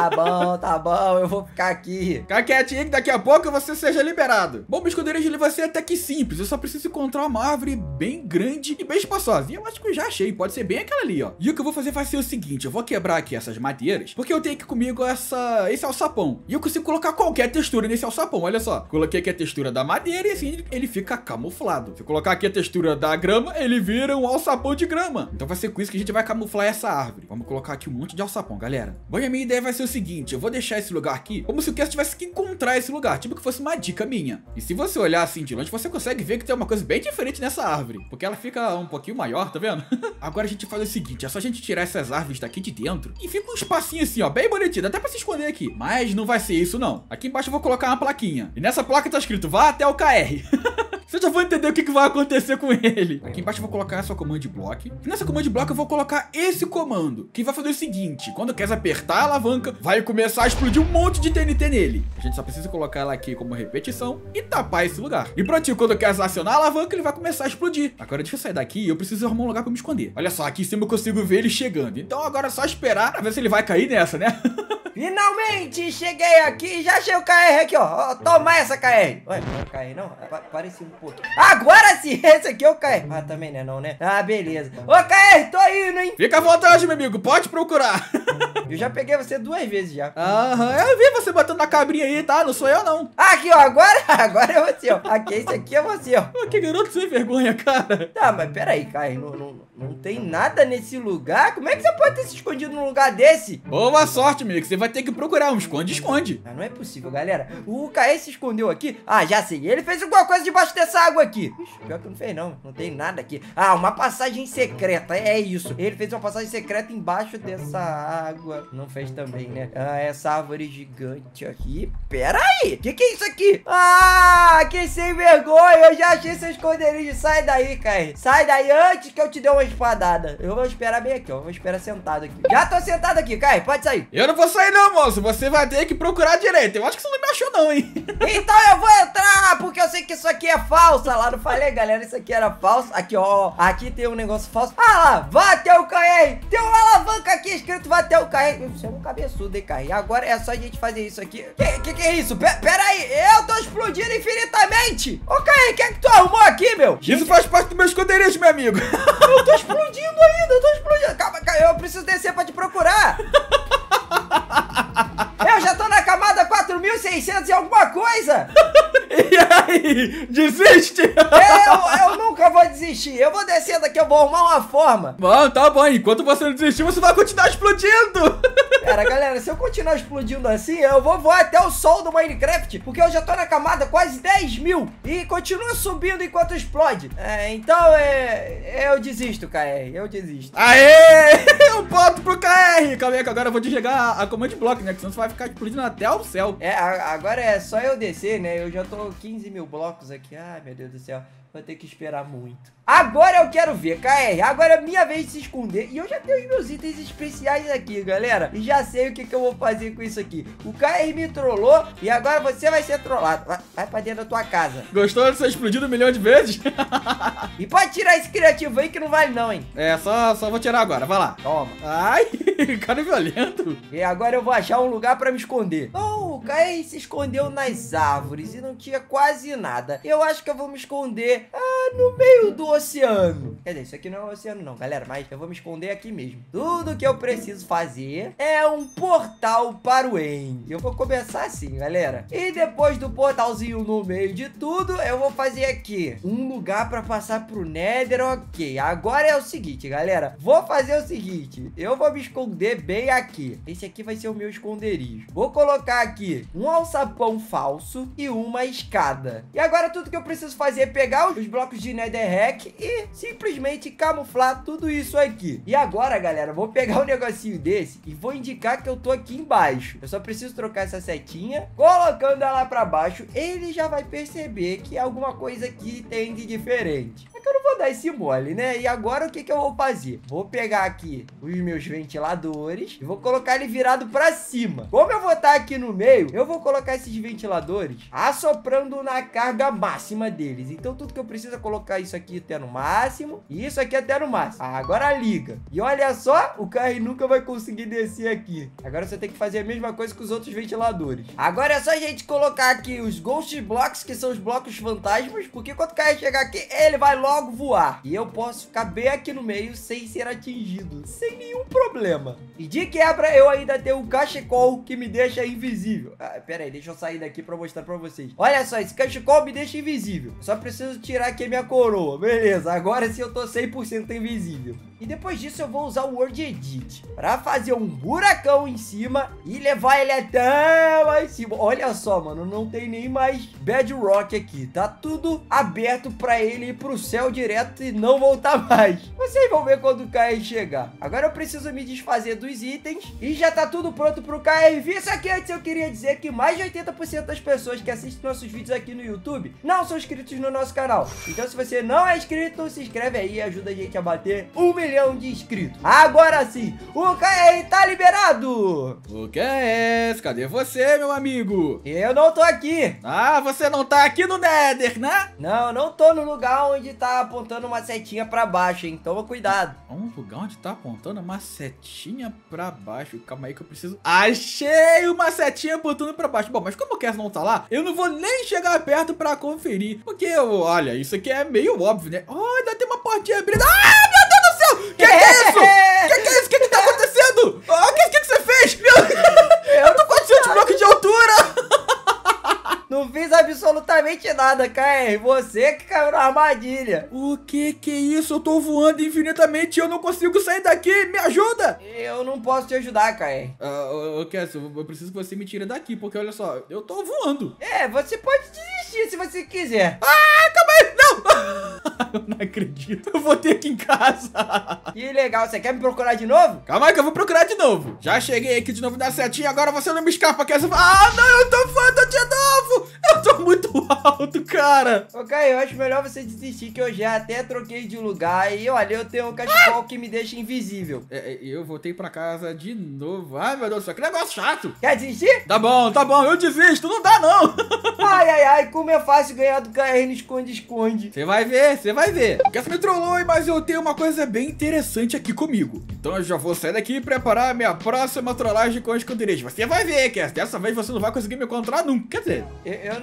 S2: Tá bom. Eu vou ficar aqui.
S1: Fica quietinho que daqui a pouco você seja liberado. Bom, meu esconderijo ele vai ser até que simples. Eu só preciso encontrar uma árvore bem grande e bem espaçosa. E eu acho que eu já achei. Pode ser bem aquela ali, ó. E o que eu vou fazer vai ser o seguinte. Eu vou quebrar aqui essas madeiras, porque eu tenho aqui comigo esse alçapão. E eu consigo colocar qualquer textura nesse alçapão. Olha só. Coloquei aqui a textura da madeira e assim ele fica camuflado. Se eu colocar aqui a textura da grama, ele vira um alçapão de grama. Então vai ser com isso que a gente vai camuflar essa árvore. Vamos colocar aqui um monte de alçapão, galera. Bom, e a minha ideia vai ser o seguinte. Eu vou deixar esse lugar aqui como se o Kes tivesse que encontrar esse lugar. Tipo que fosse uma dica minha. E se você olhar assim de longe, você consegue ver que tem uma coisa bem diferente nessa árvore. Porque ela fica um pouquinho maior, tá vendo? Agora a gente faz o seguinte. É só a gente tirar essas árvores daqui de dentro e fica um espacinho assim, ó, bem bonitinho. Dá até pra se esconder aqui. Mas não vai ser isso, não. Aqui embaixo eu vou colocar uma plaquinha. E nessa placa tá escrito, vá até o KR. Você já vai entender o que vai acontecer com ele. Aqui embaixo eu vou colocar essa command block. E nessa command block eu vou colocar esse comando, que vai fazer o seguinte. Quando quer apertar a alavanca, vai começar a explodir um monte de TNT nele. A gente só precisa colocar ela aqui como repetição e tapar esse lugar. E prontinho, quando quer acionar a alavanca, ele vai começar a explodir. Agora deixa eu sair daqui e eu preciso arrumar um lugar pra me esconder. Olha só, aqui em cima eu consigo ver ele chegando. Então agora é só esperar pra ver se ele vai cair nessa, né?
S2: Finalmente cheguei aqui, já achei o KR aqui, ó. Toma essa, KR. Ué, não é o KR, não? Parecia um pouco. Agora sim, esse aqui é o KR. Ah, também não é não, né? Ah, beleza. Ô, KR, tô indo, hein?
S1: Fica à vontade, meu amigo, pode procurar.
S2: Eu já peguei você 2 vezes já.
S1: Aham, eu vi você botando na cabrinha aí, tá? Não sou eu, não.
S2: Aqui, ó, agora é você, ó. Aqui, esse aqui é você, ó.
S1: Pô, que garoto sem vergonha, cara.
S2: Tá, mas peraí, KR, não tem nada nesse lugar? Como é que você pode ter se escondido num lugar desse?
S1: Boa sorte, amigo, você vai ter que procurar um esconde-esconde.
S2: Ah, não é possível, galera. O KR se escondeu aqui. Ah, já sei. Ele fez alguma coisa debaixo dessa água aqui. Ixi, pior que não fez, não. Não tem nada aqui. Ah, uma passagem secreta. É isso. Ele fez uma passagem secreta embaixo dessa água. Não fez também, né? Ah, essa árvore gigante aqui. Pera aí. Que é isso aqui? Ah, que sem vergonha. Eu já achei seu esconderijo. Sai daí, KR. Sai daí antes que eu te dê uma espadada. Eu vou esperar bem aqui, ó. Eu vou esperar sentado aqui. Já tô sentado aqui, KR. Pode sair.
S1: Eu não vou sair, não, moço. Você vai ter que procurar direito. Eu acho que você não me achou, não, hein?
S2: Então eu vou entrar, porque eu sei que isso aqui é falso. Lá, não falei, galera, isso aqui era falso. Aqui, ó, aqui tem um negócio falso. Ah lá, vá até o KR. Tem uma alavanca aqui escrito vá até o KR. Você é um cabeçudo, hein, KR. Agora é só a gente fazer isso aqui. Que é isso? Pera aí, eu tô explodindo infinitamente. Ô, KR, o que é que tu arrumou aqui, meu?
S1: Isso faz parte do meu esconderijo, meu amigo.
S2: Eu tô explodindo ainda, eu tô explodindo. Calma, KR, eu preciso descer pra te procurar. Eu
S1: Desiste!
S2: Eu nunca vou desistir. Eu vou descer daqui, eu vou arrumar uma forma.
S1: Bom, tá bom. Enquanto você não desistir, você vai continuar explodindo.
S2: Cara, galera, se eu continuar explodindo assim, eu vou voar até o sol do Minecraft, porque eu já tô na camada quase 10.000 e continua subindo enquanto explode. Então, eu desisto, KR, eu desisto.
S1: Aê! Eu boto pro KR. Calma aí, que agora eu vou desligar a command block, né? Que senão você vai ficar explodindo até o céu.
S2: Agora é só eu descer, né? Eu já tô 15.000 blocos aqui. Ai, meu Deus do céu. Vou ter que esperar muito. Agora eu quero ver, KR. Agora é minha vez de se esconder. E eu já tenho os meus itens especiais aqui, galera. E já sei o que eu vou fazer com isso aqui. O KR me trollou e agora você vai ser trollado. Vai pra dentro da tua casa.
S1: Gostou de ser explodido 1 milhão de vezes?
S2: E pode tirar esse criativo aí que não vale não, hein?
S1: Só vou tirar agora. Vai lá.
S2: Toma.
S1: Ai, cara violento.
S2: E agora eu vou achar um lugar pra me esconder. Oh, o KR se escondeu nas árvores e não tinha quase nada. Eu acho que eu vou me esconder no meio do oceano. Quer dizer, isso aqui não é um oceano não, galera, mas eu vou me esconder aqui mesmo. Tudo que eu preciso fazer é um portal para o End. Eu vou começar assim, galera. E depois do portalzinho no meio de tudo, eu vou fazer aqui um lugar para passar pro Nether, ok. Agora é o seguinte, galera. Vou fazer o seguinte. Eu vou me esconder bem aqui. Esse aqui vai ser o meu esconderijo. Vou colocar aqui um alçapão falso e uma escada. E agora tudo que eu preciso fazer é pegar os blocos de Netherrack e simplesmente camuflar tudo isso aqui. E agora, galera, vou pegar um negocinho desse e vou indicar que eu tô aqui embaixo. Eu só preciso trocar essa setinha, colocando ela pra baixo, ele já vai perceber que alguma coisa aqui tem de diferente. É que eu não vou dar esse mole, né? E agora o que eu vou fazer? Vou pegar aqui os meus ventiladores e vou colocar ele virado pra cima. Como eu vou estar aqui no meio, eu vou colocar esses ventiladores assoprando na carga máxima deles. Então tudo que eu preciso é colocar isso aqui até no máximo e isso aqui até no máximo. Agora liga. E olha só, o KR nunca vai conseguir descer aqui. Agora você tem que fazer a mesma coisa com os outros ventiladores. Agora é só a gente colocar aqui os Ghost Blocks, que são os blocos fantasmas, porque quando o KR chegar aqui, ele vai logo voar. E eu posso ficar bem aqui no meio sem ser atingido, sem nenhum problema. E de quebra, eu ainda tenho um cachecol que me deixa invisível. Pera aí, deixa eu sair daqui pra mostrar pra vocês. Olha só, esse cachecol me deixa invisível. Só preciso tirar aqui a minha coroa. Beleza, agora sim eu tô 100% invisível. E depois disso eu vou usar o Word Edit pra fazer um buracão em cima e levar ele até lá em cima. Olha só, mano, não tem nem mais bedrock aqui. Tá tudo aberto pra ele ir pro céu direto e não voltar mais. Vocês vão ver quando o KR chegar. Agora eu preciso me desfazer dos itens e já tá tudo pronto pro KR vir. Só que antes eu queria dizer que mais de 80% das pessoas que assistem nossos vídeos aqui no YouTube não são inscritos no nosso canal. Então se você não é inscrito, se inscreve aí e ajuda a gente a bater 1 milhão de inscritos. Agora sim, o KR tá liberado.
S1: O que é esse? Cadê você, meu amigo?
S2: Eu não tô aqui.
S1: Ah, você não tá aqui no Nether, né?
S2: Não, eu não tô no lugar onde tá apontando uma setinha pra baixo, hein? Toma cuidado.
S1: Um lugar onde tá apontando uma setinha pra baixo. Calma aí que eu preciso... Achei uma setinha apontando pra baixo. Bom, mas como o Cass não tá lá, eu não vou nem chegar perto pra conferir. Porque, olha, isso aqui é meio óbvio, né? Oh, ainda tem uma portinha abrindo. Ah, meu Deus do céu! Que é isso? Que é isso? Que tá acontecendo? O que você fez? Eu tô com 400 blocos de altura!
S2: Não fiz absolutamente nada, KR. Você que caiu na armadilha.
S1: O que é isso? Eu tô voando infinitamente e eu não consigo sair daqui. Me ajuda!
S2: Eu não posso te ajudar, KR.
S1: Cass, eu preciso que você me tire daqui, porque olha só, eu tô voando.
S2: Você pode desistir se você quiser.
S1: Ah, calma aí! Não! Eu não acredito. Eu vou ter aqui em casa.
S2: Que legal. Você quer me procurar de novo?
S1: Calma aí que eu vou procurar de novo. Já cheguei aqui de novo na setinha, agora você não me escapa. Ah, não, eu tô voando de novo. Eu tô muito alto, cara.
S2: Ok, eu acho melhor você desistir, que eu já até troquei de lugar. E olha, eu tenho um cachecol que me deixa invisível.
S1: Eu voltei pra casa de novo. Ai, meu Deus do céu, que negócio chato.
S2: Quer desistir?
S1: Tá bom, eu desisto. Não dá, não.
S2: Ai, como é fácil ganhar do KR no esconde-esconde.
S1: Você vai ver, você vai ver. O Cass me trollou, mas eu tenho uma coisa bem interessante aqui comigo. Então eu já vou sair daqui e preparar a minha próxima trollagem com esconderijo. Você vai ver, Cass. Dessa vez você não vai conseguir me encontrar nunca. Quer dizer...
S2: Eu não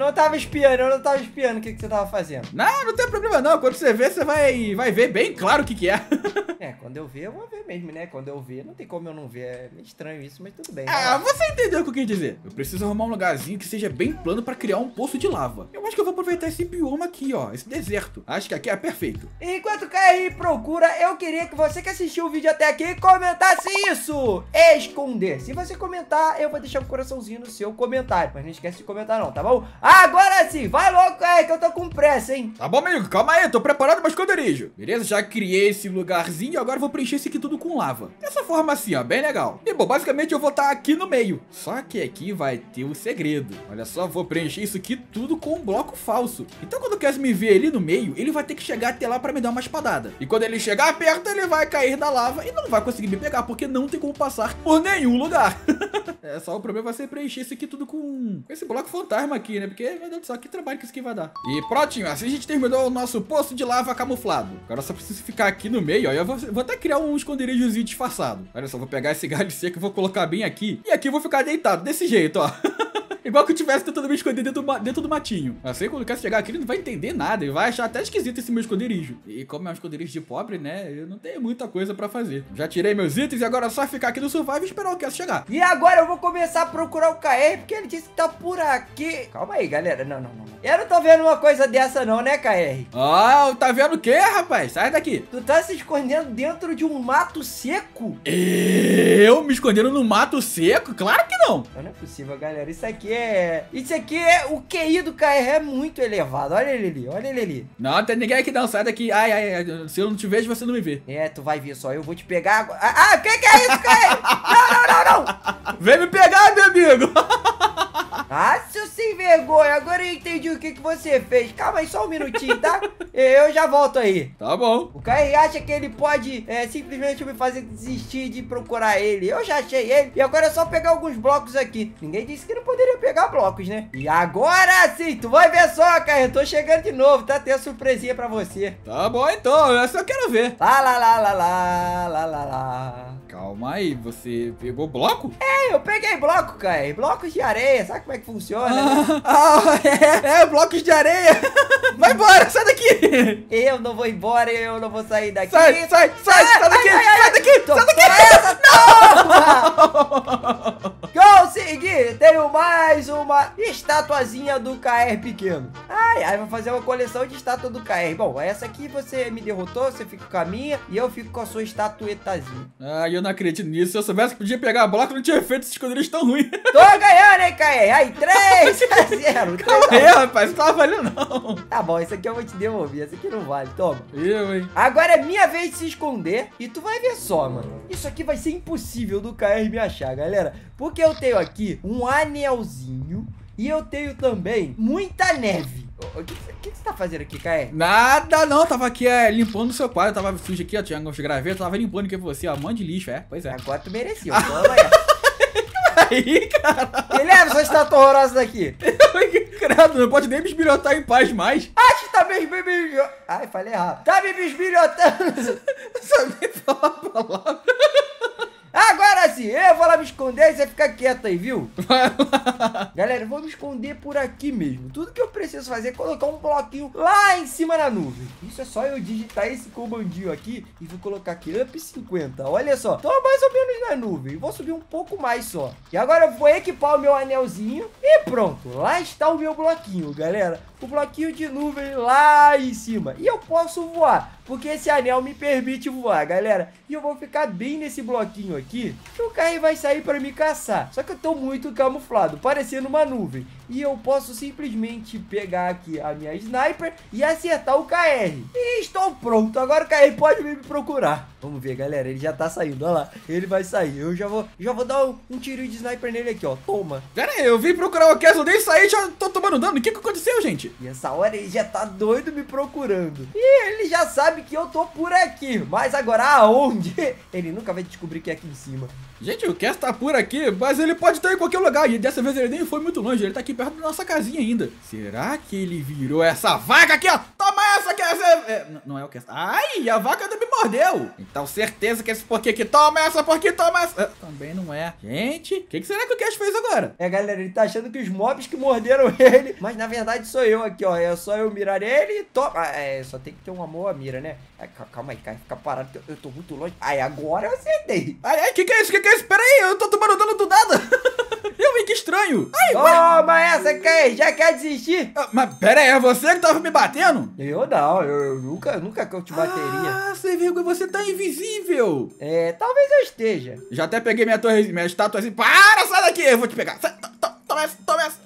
S2: não tava espiando o que você tava fazendo.
S1: Não tem problema não. Quando você ver, você vai ver bem claro o que é.
S2: É, quando eu ver, eu vou ver mesmo, né? Quando eu ver, não tem como eu não ver. É meio estranho isso, mas tudo bem.
S1: Ah, você entendeu o que eu quis dizer. Eu preciso arrumar um lugarzinho que seja bem plano pra criar um poço de lava. Eu acho que eu vou aproveitar esse bioma aqui, ó. Esse deserto. Acho que aqui é perfeito.
S2: Enquanto o KR procura, eu queria que você que assistiu o vídeo até aqui comentasse isso. Esconder. Se você comentar, eu vou deixar um coraçãozinho no seu comentário. Mas não esquece de comentar não, tá bom? Agora sim, vai logo, KR, que eu tô com pressa, hein?
S1: Tá bom, amigo. Calma aí. Tô preparado meu esconderijo. Beleza? Já criei esse lugarzinho e agora eu vou preencher isso aqui tudo com lava. Dessa forma assim, ó. Bem legal. E, bom, basicamente eu vou estar aqui no meio. Só que aqui vai ter um segredo. Olha só, vou preencher isso aqui tudo com um bloco falso. Então quando o Cass me ver ali no meio, ele vai ter que chegar até lá pra me dar uma espadada. E quando ele chegar perto, ele vai cair da lava e não vai conseguir me pegar, porque não tem como passar por nenhum lugar. É, só o problema vai ser preencher isso aqui tudo com esse bloco fantasma aqui, né? Porque, meu Deus do céu, que trabalho que isso aqui vai dar. E prontinho, assim a gente terminou o nosso poço de lava camuflado. Agora só preciso ficar aqui no meio, ó. Eu vou até criar um esconderijozinho disfarçado. Olha só, vou pegar esse galho seco e vou colocar bem aqui. E aqui eu vou ficar deitado, desse jeito, ó. Igual que eu tivesse tentando me esconder dentro do matinho. Assim, quando o cara chegar aqui, ele não vai entender nada. Ele vai achar até esquisito esse meu esconderijo. E como é um esconderijo de pobre, né? Eu não tenho muita coisa pra fazer. Já tirei meus itens e agora é só ficar aqui no survival e esperar o Cass chegar.
S2: E agora eu vou começar a procurar o KR, porque ele disse que tá por aqui. Calma aí, galera. Não. Eu não tô vendo uma coisa dessa não, né, KR?
S1: Ah, tá vendo o quê, rapaz? Sai daqui.
S2: Tu tá se escondendo dentro de um mato seco?
S1: Eu me escondendo no mato seco? Claro que não.
S2: Não é possível, galera. Isso aqui é o QI do KR é muito elevado. Olha ele ali.
S1: Não tem ninguém aqui não. Sai daqui. Ai. Se eu não te vejo, você não me vê.
S2: É, tu vai ver só. Eu vou te pegar agora. Ah, o que é isso, KR? Não.
S1: Vem me pegar, meu amigo.
S2: Ah, seu sem vergonha. Agora eu entendi o que você fez. Calma aí só um minutinho, tá? Eu já volto aí.
S1: Tá bom.
S2: O KR acha que ele pode simplesmente me fazer desistir de procurar ele. Eu já achei ele. E agora é só pegar alguns blocos aqui. Ninguém disse que não poderia pegar blocos, né? E agora sim, tu vai ver só, KR. Eu tô chegando de novo, tá? Tem uma surpresinha pra você.
S1: Tá bom então, essa eu quero ver.
S2: Lá.
S1: Calma aí, você pegou bloco?
S2: É, eu peguei bloco, KR. Blocos de areia. Sabe como é que funciona?
S1: Blocos de areia. Vai embora, sai daqui.
S2: Eu não vou embora, eu não vou sair daqui.
S1: Sai daqui, sai daqui.
S2: Não! Consegui! Tenho mais uma estatuazinha do KR pequeno. Ai, vou fazer uma coleção de estátua do KR. Bom, essa aqui você me derrotou, você fica com a minha e eu fico com a sua estatuetazinha.
S1: Eu não acredito nisso. Se eu soubesse que podia pegar bloco, não tinha feito esses esconderijos tão ruins.
S2: Tô ganhando, hein, KR? Aí, 3-0.
S1: Calma aí, rapaz, não tava valendo não.
S2: Tá bom, isso aqui eu vou te devolver. Essa aqui não vale, toma.
S1: Hein?
S2: Agora é minha vez de se esconder e tu vai ver só, mano. Isso aqui vai ser impossível do KR me achar, galera. Porque eu tenho aqui um anelzinho e eu tenho também muita neve. O que você tá fazendo aqui, KR?
S1: Nada não, tava aqui limpando o seu quadro. Tava sujo aqui, ó, tinha alguns gravetos. Tava limpando aqui você, ó, um monte de lixo, pois é.
S2: Agora tu mereceu, toma aí.
S1: Aí, cara.
S2: Me leva essa estátua horrorosa daqui.
S1: Credo, não pode nem me esbilhotar em paz mais.
S2: Acho que tá me bisbilhotando. Ai, falei errado. Tá me bisbilhotando.
S1: Só me fala a palavra.
S2: Agora sim, eu vou lá me esconder e você fica quieto aí, viu? Galera, eu vou me esconder por aqui mesmo. Tudo que eu preciso fazer é colocar um bloquinho lá em cima na nuvem. Isso é só eu digitar esse comandinho aqui e vou colocar aqui up 50. Olha só, tô mais ou menos na nuvem. Vou subir um pouco mais só. E agora eu vou equipar o meu anelzinho e pronto. Lá está o meu bloquinho, galera. O bloquinho de nuvem lá em cima. E eu posso voar, porque esse anel me permite voar, galera. E eu vou ficar bem nesse bloquinho aqui, que o KR vai sair para me caçar. Só que eu tô muito camuflado, parecendo uma nuvem. E eu posso simplesmente pegar aqui a minha sniper e acertar o KR. E estou pronto, agora o KR pode vir me procurar. Vamos ver, galera, ele já tá saindo, olha lá. Ele vai sair, eu já vou dar um tiro de sniper nele aqui, ó, toma.
S1: Pera aí, eu vim procurar o Cass, eu nem saí, já tô tomando dano. O que aconteceu, gente?
S2: E essa hora ele já tá doido me procurando. E ele já sabe que eu tô por aqui. Mas agora aonde? Ele nunca vai descobrir que é aqui em cima.
S1: Gente, o Cass tá por aqui, mas ele pode estar em qualquer lugar. E dessa vez ele nem foi muito longe, ele tá aqui perto da nossa casinha ainda. Será que ele virou essa vaca aqui, ó? Toma essa, só que essa não é o que... Ai, a vaca me mordeu. Então, certeza que esse porquinho aqui... Toma essa, porquinho, toma essa. Também não é. Gente, o que será que o Cash fez agora?
S2: Galera, ele tá achando que os mobs que morderam ele... Mas, na verdade, sou eu aqui, ó. É só eu mirar ele e toma... só tem que ter um amor à mira, né? Calma aí, cara. Fica parado, eu tô muito longe. Agora eu acertei.
S1: Que é isso? Que é isso? Pera aí, eu tô tomando dano do nada. Eu vi que estranho.
S2: Toma essa, Cash. Já quer desistir?
S1: Mas pera aí, é você que tava me batendo?
S2: Eu não, eu nunca que eu te bateria.
S1: Sem vergonha, você tá invisível.
S2: Talvez eu esteja. Já
S1: até peguei minha estátua assim. Para, sai daqui, eu vou te pegar. Toma essa, toma essa.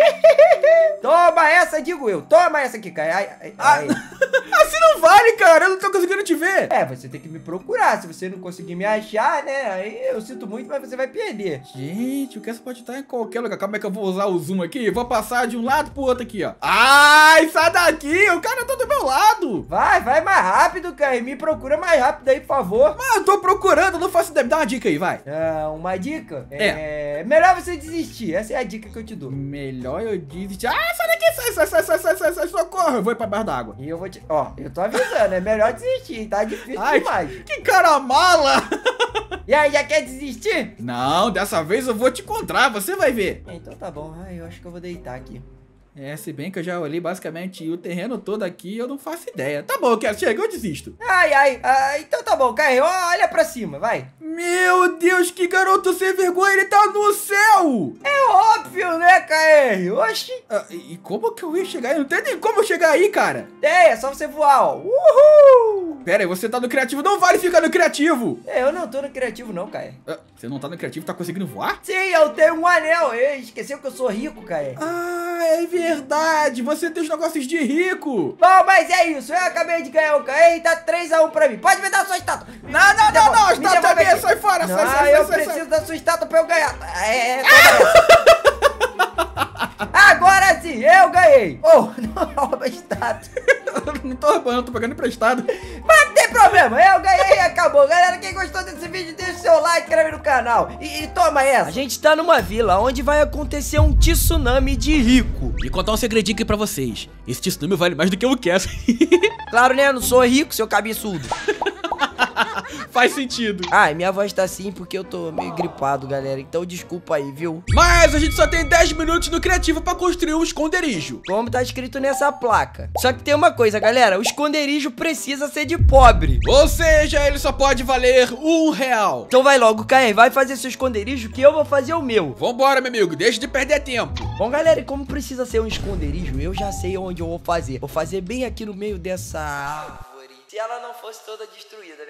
S2: Toma essa, digo eu. Toma essa aqui, cara.
S1: Assim não vale, cara. Eu não tô conseguindo te ver.
S2: Você tem que me procurar. Se você não conseguir me achar, né? Aí eu sinto muito, mas você vai perder.
S1: Gente, o Cass pode estar em qualquer lugar. Calma aí que eu vou usar o zoom aqui. Vou passar de um lado pro outro aqui, ó. Ai, sai daqui. O cara tá do meu lado.
S2: Vai mais rápido, cara. Me procura mais rápido aí, por favor.
S1: Mas eu tô procurando, não faço ideia. Dá uma dica aí, vai.
S2: Uma dica? Melhor você desistir. Essa é a dica que eu te dou.
S1: Melhor eu desistir. Sai daqui, sai, socorro. Eu vou ir pra baixo d'água.
S2: E eu vou te... eu tô avisando, é melhor desistir, tá difícil demais.
S1: Que cara mala!
S2: E aí, já quer desistir?
S1: Não, dessa vez eu vou te encontrar, você vai ver.
S2: Então tá bom, eu acho que eu vou deitar aqui.
S1: Se bem que eu já olhei basicamente o terreno todo aqui, eu não faço ideia. Tá bom, chega, eu desisto.
S2: Então tá bom, Caio, olha pra cima, vai.
S1: Meu Deus, que garoto sem vergonha, ele tá no céu!
S2: É óbvio, né, Caio? Oxi.
S1: E como que eu ia chegar aí? Não tem nem como eu chegar aí, cara.
S2: É só você voar, ó. Uhul!
S1: Pera aí, você tá no criativo, não vale ficar no criativo.
S2: Eu não tô no criativo não, Caio.
S1: Você não tá no criativo, tá conseguindo voar?
S2: Sim, eu tenho um anel, esqueceu que eu sou rico, Caio.
S1: É verdade, você tem os negócios de rico.
S2: Bom, mas é isso, eu acabei de ganhar o Caio e tá 3-1 pra mim. Pode me dar a sua estátua.
S1: Não, estátua é minha, sai fora, sai.
S2: Eu preciso da sua estátua pra eu ganhar. Agora sim, eu ganhei. Não rouba a estátua.
S1: Não tô roubando, tô pagando emprestado.
S2: Mas não tem problema, eu ganhei e acabou. Galera, quem gostou desse vídeo, deixa o seu like, inscreve no canal. E toma essa. A gente tá numa vila onde vai acontecer um tsunami de rico.
S1: E contar um segredinho aqui pra vocês. Esse tsunami vale mais do que o Cass.
S2: Claro, né? Eu não sou rico, seu cabeçudo.
S1: Faz sentido.
S2: Minha voz tá assim porque eu tô meio gripado, galera. Então desculpa aí, viu?
S1: Mas a gente só tem 10 minutos no criativo pra construir um esconderijo.
S2: Como tá escrito nessa placa. Só que tem uma coisa, galera. O esconderijo precisa ser de pobre.
S1: Ou seja, ele só pode valer R$1.
S2: Então vai logo, Caio. Vai fazer seu esconderijo que eu vou fazer o meu.
S1: Vambora, meu amigo. Deixa de perder tempo.
S2: Bom, galera, e como precisa ser um esconderijo, eu já sei onde eu vou fazer. Vou fazer bem aqui no meio dessa árvore. Se ela não fosse toda destruída, né?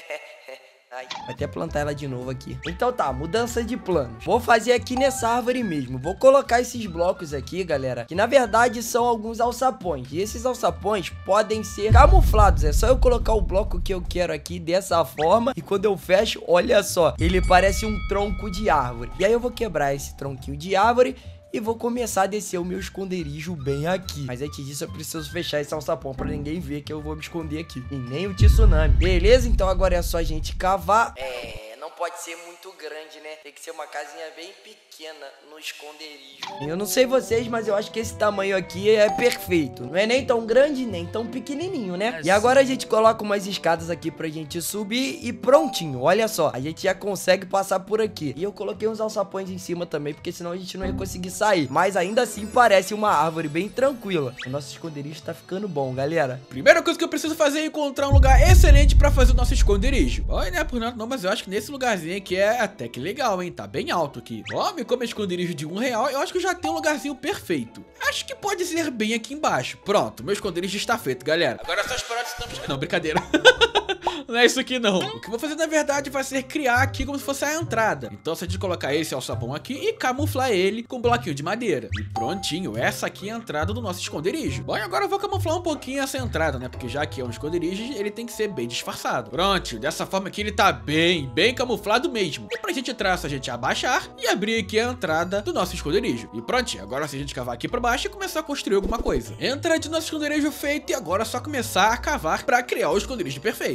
S2: Até plantar ela de novo aqui. Então tá, mudança de planos. Vou fazer aqui nessa árvore mesmo. Vou colocar esses blocos aqui, galera, que na verdade são alguns alçapões. E esses alçapões podem ser camuflados. É só eu colocar o bloco que eu quero aqui dessa forma. E quando eu fecho, olha só, ele parece um tronco de árvore. E aí eu vou quebrar esse tronquinho de árvore e vou começar a descer o meu esconderijo bem aqui. Mas antes disso eu preciso fechar esse alçapão pra ninguém ver que eu vou me esconder aqui. E nem o tsunami. Beleza? Então agora é só a gente cavar. Não pode ser muito grande, né? Tem que ser uma casinha bem pequena no esconderijo. Eu não sei vocês, mas eu acho que esse tamanho aqui é perfeito. Não é nem tão grande, nem tão pequenininho, né? E agora a gente coloca umas escadas aqui pra gente subir e prontinho. Olha só, a gente já consegue passar por aqui. E eu coloquei uns alçapões em cima também, porque senão a gente não ia conseguir sair. Mas ainda assim parece uma árvore bem tranquila. O nosso esconderijo tá ficando bom, galera.
S1: Primeira coisa que eu preciso fazer é encontrar um lugar excelente pra fazer o nosso esconderijo. Olha, né, por nada não, mas eu acho que nesse lugarzinho aqui é até que legal, hein? Tá bem alto aqui. Ó, como é esconderijo de R$1, eu acho que eu já tenho um lugarzinho perfeito. Acho que pode ser bem aqui embaixo. Pronto, meu esconderijo está feito, galera. Agora é só esperar que estamos... Não, brincadeira. Não é isso aqui, não. O que eu vou fazer, na verdade, vai ser criar aqui como se fosse a entrada. Então, se a gente colocar esse alçapão aqui e camuflar ele com um bloquinho de madeira. E prontinho, essa aqui é a entrada do nosso esconderijo. Bom, e agora eu vou camuflar um pouquinho essa entrada, né? Porque já que é um esconderijo, ele tem que ser bem disfarçado. Pronto, dessa forma aqui ele tá bem camuflado mesmo. E pra gente entrar, é só a gente abaixar e abrir aqui a entrada do nosso esconderijo. E prontinho, agora se a gente cavar aqui pra baixo e começar a construir alguma coisa. Entra de nosso esconderijo feito e agora é só começar a cavar pra criar o esconderijo perfeito. Bom, e a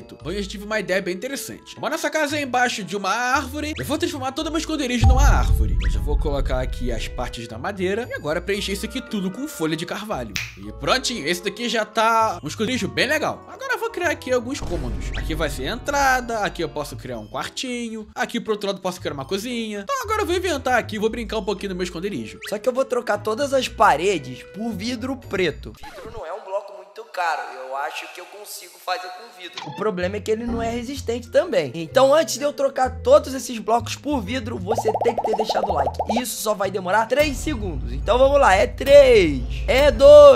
S1: gente tive uma ideia bem interessante. Como a nossa casa é embaixo de uma árvore, eu vou transformar todo o meu esconderijo numa árvore. Eu já vou colocar aqui as partes da madeira e agora preencher isso aqui tudo com folha de carvalho. E prontinho, esse daqui já tá um esconderijo bem legal. Agora eu vou criar aqui alguns cômodos. Aqui vai ser a entrada, aqui eu posso criar um quartinho, aqui pro outro lado eu posso criar uma cozinha. Então agora eu vou inventar aqui, vou brincar um pouquinho no meu esconderijo.
S2: Só que eu vou trocar todas as paredes por vidro preto. Vidro não é um bloco muito caro, eu acho que eu consigo fazer com vidro. O problema é que ele não é resistente também. Então antes de eu trocar todos esses blocos por vidro, você tem que ter deixado o like. Isso só vai demorar 3 segundos. Então vamos lá, é 3, é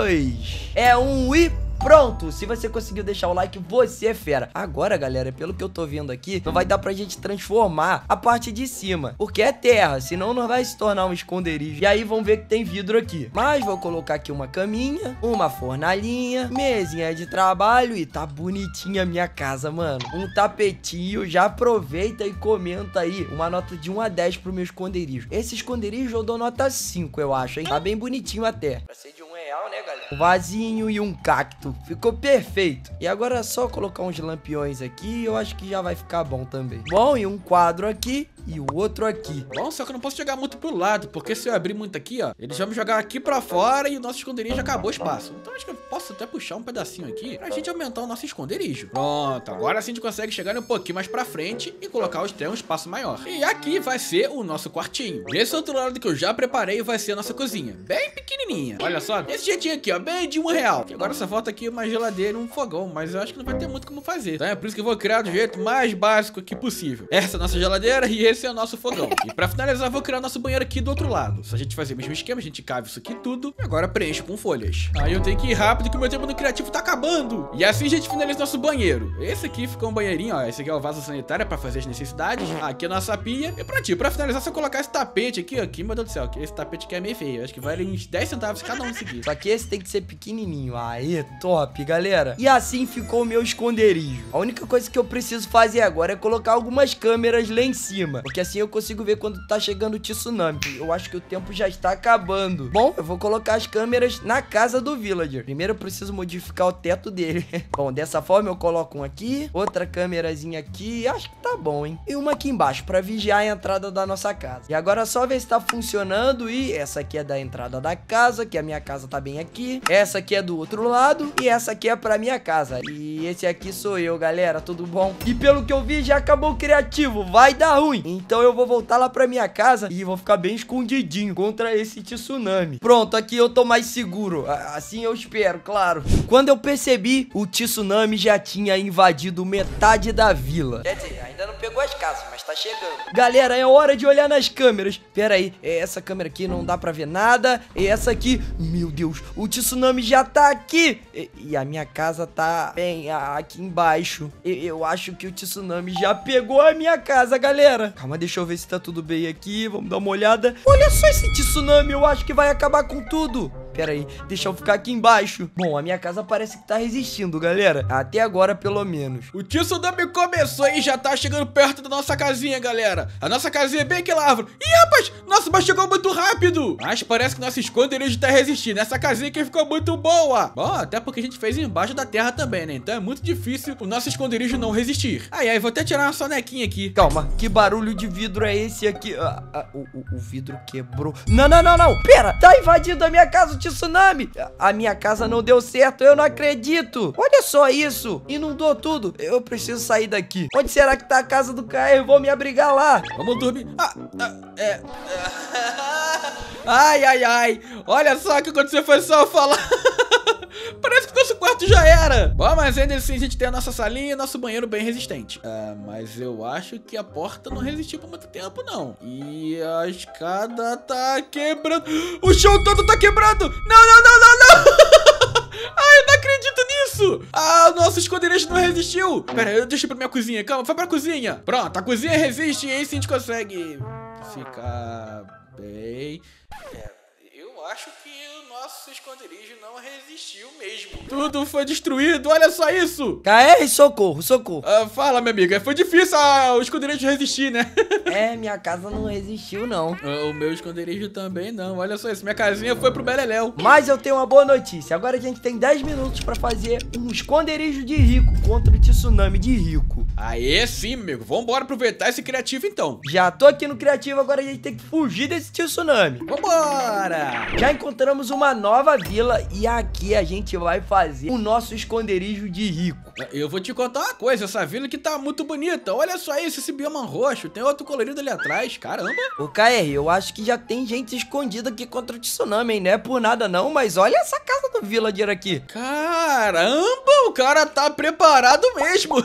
S2: 2, é 1 e... pronto, se você conseguiu deixar o like, você é fera. Agora, galera, pelo que eu tô vendo aqui, não vai dar pra gente transformar a parte de cima, porque é terra, senão não vai se tornar um esconderijo. E aí vão ver que tem vidro aqui. Mas vou colocar aqui uma caminha, uma fornalhinha, mesinha de trabalho e tá bonitinha a minha casa, mano. Um tapetinho, já aproveita e comenta aí uma nota de 1 a 10 pro meu esconderijo. Esse esconderijo eu dou nota 5, eu acho, hein? Tá bem bonitinho até. Pra ser de R$1, né, galera? Um vasinho e um cacto. Ficou perfeito. E agora é só colocar uns lampiões aqui. Eu acho que já vai ficar bom também. Bom, e um quadro aqui e o outro aqui.
S1: Bom, só que eu não posso jogar muito pro lado, porque se eu abrir muito aqui, ó, eles vão me jogar aqui pra fora e o nosso esconderijo acabou o espaço. Então acho que eu posso até puxar um pedacinho aqui pra gente aumentar o nosso esconderijo. Pronto, agora sim a gente consegue chegar um pouquinho mais pra frente e colocar um espaço maior. E aqui vai ser o nosso quartinho. Desse outro lado que eu já preparei vai ser a nossa cozinha, bem pequenininha. Olha só, desse jeitinho aqui, ó, bem de R$1. E agora só falta aqui uma geladeira e um fogão, mas eu acho que não vai ter muito como fazer. Então é por isso que eu vou criar do jeito mais básico aqui possível. Essa é a nossa geladeira e esse é o nosso fogão. E pra finalizar, eu vou criar nosso banheiro aqui do outro lado. Se a gente fazer o mesmo esquema, a gente cava isso aqui tudo e agora preenche com folhas. Aí eu tenho que ir rápido que o meu tempo no criativo tá acabando. E assim a gente finaliza nosso banheiro. Esse aqui ficou um banheirinho, ó. Esse aqui é o vaso sanitário pra fazer as necessidades. Aqui é a nossa pia. E prontinho, pra finalizar, se eu colocar esse tapete aqui, ó. Aqui, meu Deus do céu, esse tapete aqui é meio feio. Eu acho que vale uns 10 centavos cada um desse aqui.
S2: Só que esse tem que ser pequenininho. Aê, top, galera. E assim ficou o meu esconderijo. A única coisa que eu preciso fazer agora é colocar algumas câmeras lá em cima, porque assim eu consigo ver quando tá chegando o tsunami. Eu acho que o tempo já está acabando. Bom, eu vou colocar as câmeras na casa do villager. Primeiro eu preciso modificar o teto dele. Bom, dessa forma eu coloco um aqui, outra câmerazinha aqui. Acho que tá bom, hein? E uma aqui embaixo pra vigiar a entrada da nossa casa. E agora é só ver se tá funcionando. E essa aqui é da entrada da casa, que a minha casa tá bem aqui. Essa aqui é do outro lado e essa aqui é pra minha casa. E esse aqui sou eu, galera, tudo bom? E pelo que eu vi, já acabou o criativo, vai dar ruim. Então eu vou voltar lá pra minha casa e vou ficar bem escondidinho contra esse tsunami. Pronto, aqui eu tô mais seguro, assim eu espero, claro. Quando eu percebi, o tsunami já tinha invadido metade da vila. Quer dizer, ainda não pegou as casas, mas tá chegando. Galera, é hora de olhar nas câmeras. Pera aí, essa câmera aqui não dá pra ver nada. E essa aqui, meu Deus, o tsunami já tá aqui. E a minha casa tá bem aqui embaixo. Eu acho que o tsunami já pegou a minha casa, galera. Calma, deixa eu ver se tá tudo bem aqui. Vamos dar uma olhada. Olha só esse tsunami, eu acho que vai acabar com tudo. Pera aí, deixa eu ficar aqui embaixo. Bom, a minha casa parece que tá resistindo, galera. Até agora, pelo menos.
S1: O tsunami começou e já tá chegando perto da nossa casinha, galera. A nossa casinha é bem aquela árvore. Ih, rapaz, nossa, mas chegou muito rápido. Mas parece que nosso esconderijo tá resistindo. Essa casinha aqui ficou muito boa. Bom, até porque a gente fez embaixo da terra também, né? Então é muito difícil o nosso esconderijo não resistir. Ai, vou até tirar uma sonequinha aqui.
S2: Calma, que barulho de vidro é esse aqui? O vidro quebrou. Não. Pera, tá invadindo a minha casa, o tsunami. A minha casa não deu certo, eu não acredito. Olha só isso, inundou tudo. Eu preciso sair daqui. Onde será que tá a casa do Caio? Eu vou me abrigar lá.
S1: Vamos dormir. Ai. Olha só o que aconteceu, foi só eu falar. Parece que nosso quarto já era. Bom, mas ainda assim a gente tem a nossa salinha e nosso banheiro bem resistente. Mas eu acho que a porta não resistiu por muito tempo, não. E a escada tá quebrando. O chão todo tá quebrando. Não. Ai, eu não acredito nisso. O nosso esconderijo não resistiu. Pera, eu deixei pra minha cozinha. Calma, foi pra cozinha. Pronto, a cozinha resiste e aí sim a gente consegue ficar bem. Eu acho que o nosso esconderijo não resistiu mesmo. Tudo foi destruído, olha só isso!
S2: KR, socorro, socorro.
S1: Fala, minha amiga, foi difícil o esconderijo resistir, né?
S2: É, minha casa não resistiu, não.
S1: O meu esconderijo também não, olha só isso, minha casinha foi pro beleléu.
S2: Mas eu tenho uma boa notícia, agora a gente tem 10 minutos pra fazer um esconderijo de rico contra o tsunami de rico.
S1: Aê, sim, amigo, vambora aproveitar esse criativo então.
S2: Já tô aqui no criativo, agora a gente tem que fugir desse tsunami.
S1: Vambora!
S2: Já encontramos uma nova vila e aqui a gente vai fazer o nosso esconderijo de rico.
S1: Eu vou te contar uma coisa, essa vila aqui tá muito bonita. Olha só isso, esse bioma roxo, tem outro colorido ali atrás, caramba.
S2: Ô KR, eu acho que já tem gente escondida aqui contra o tsunami, hein? Não é por nada não, mas olha essa casa do villager aqui.
S1: Caramba, o cara tá preparado mesmo.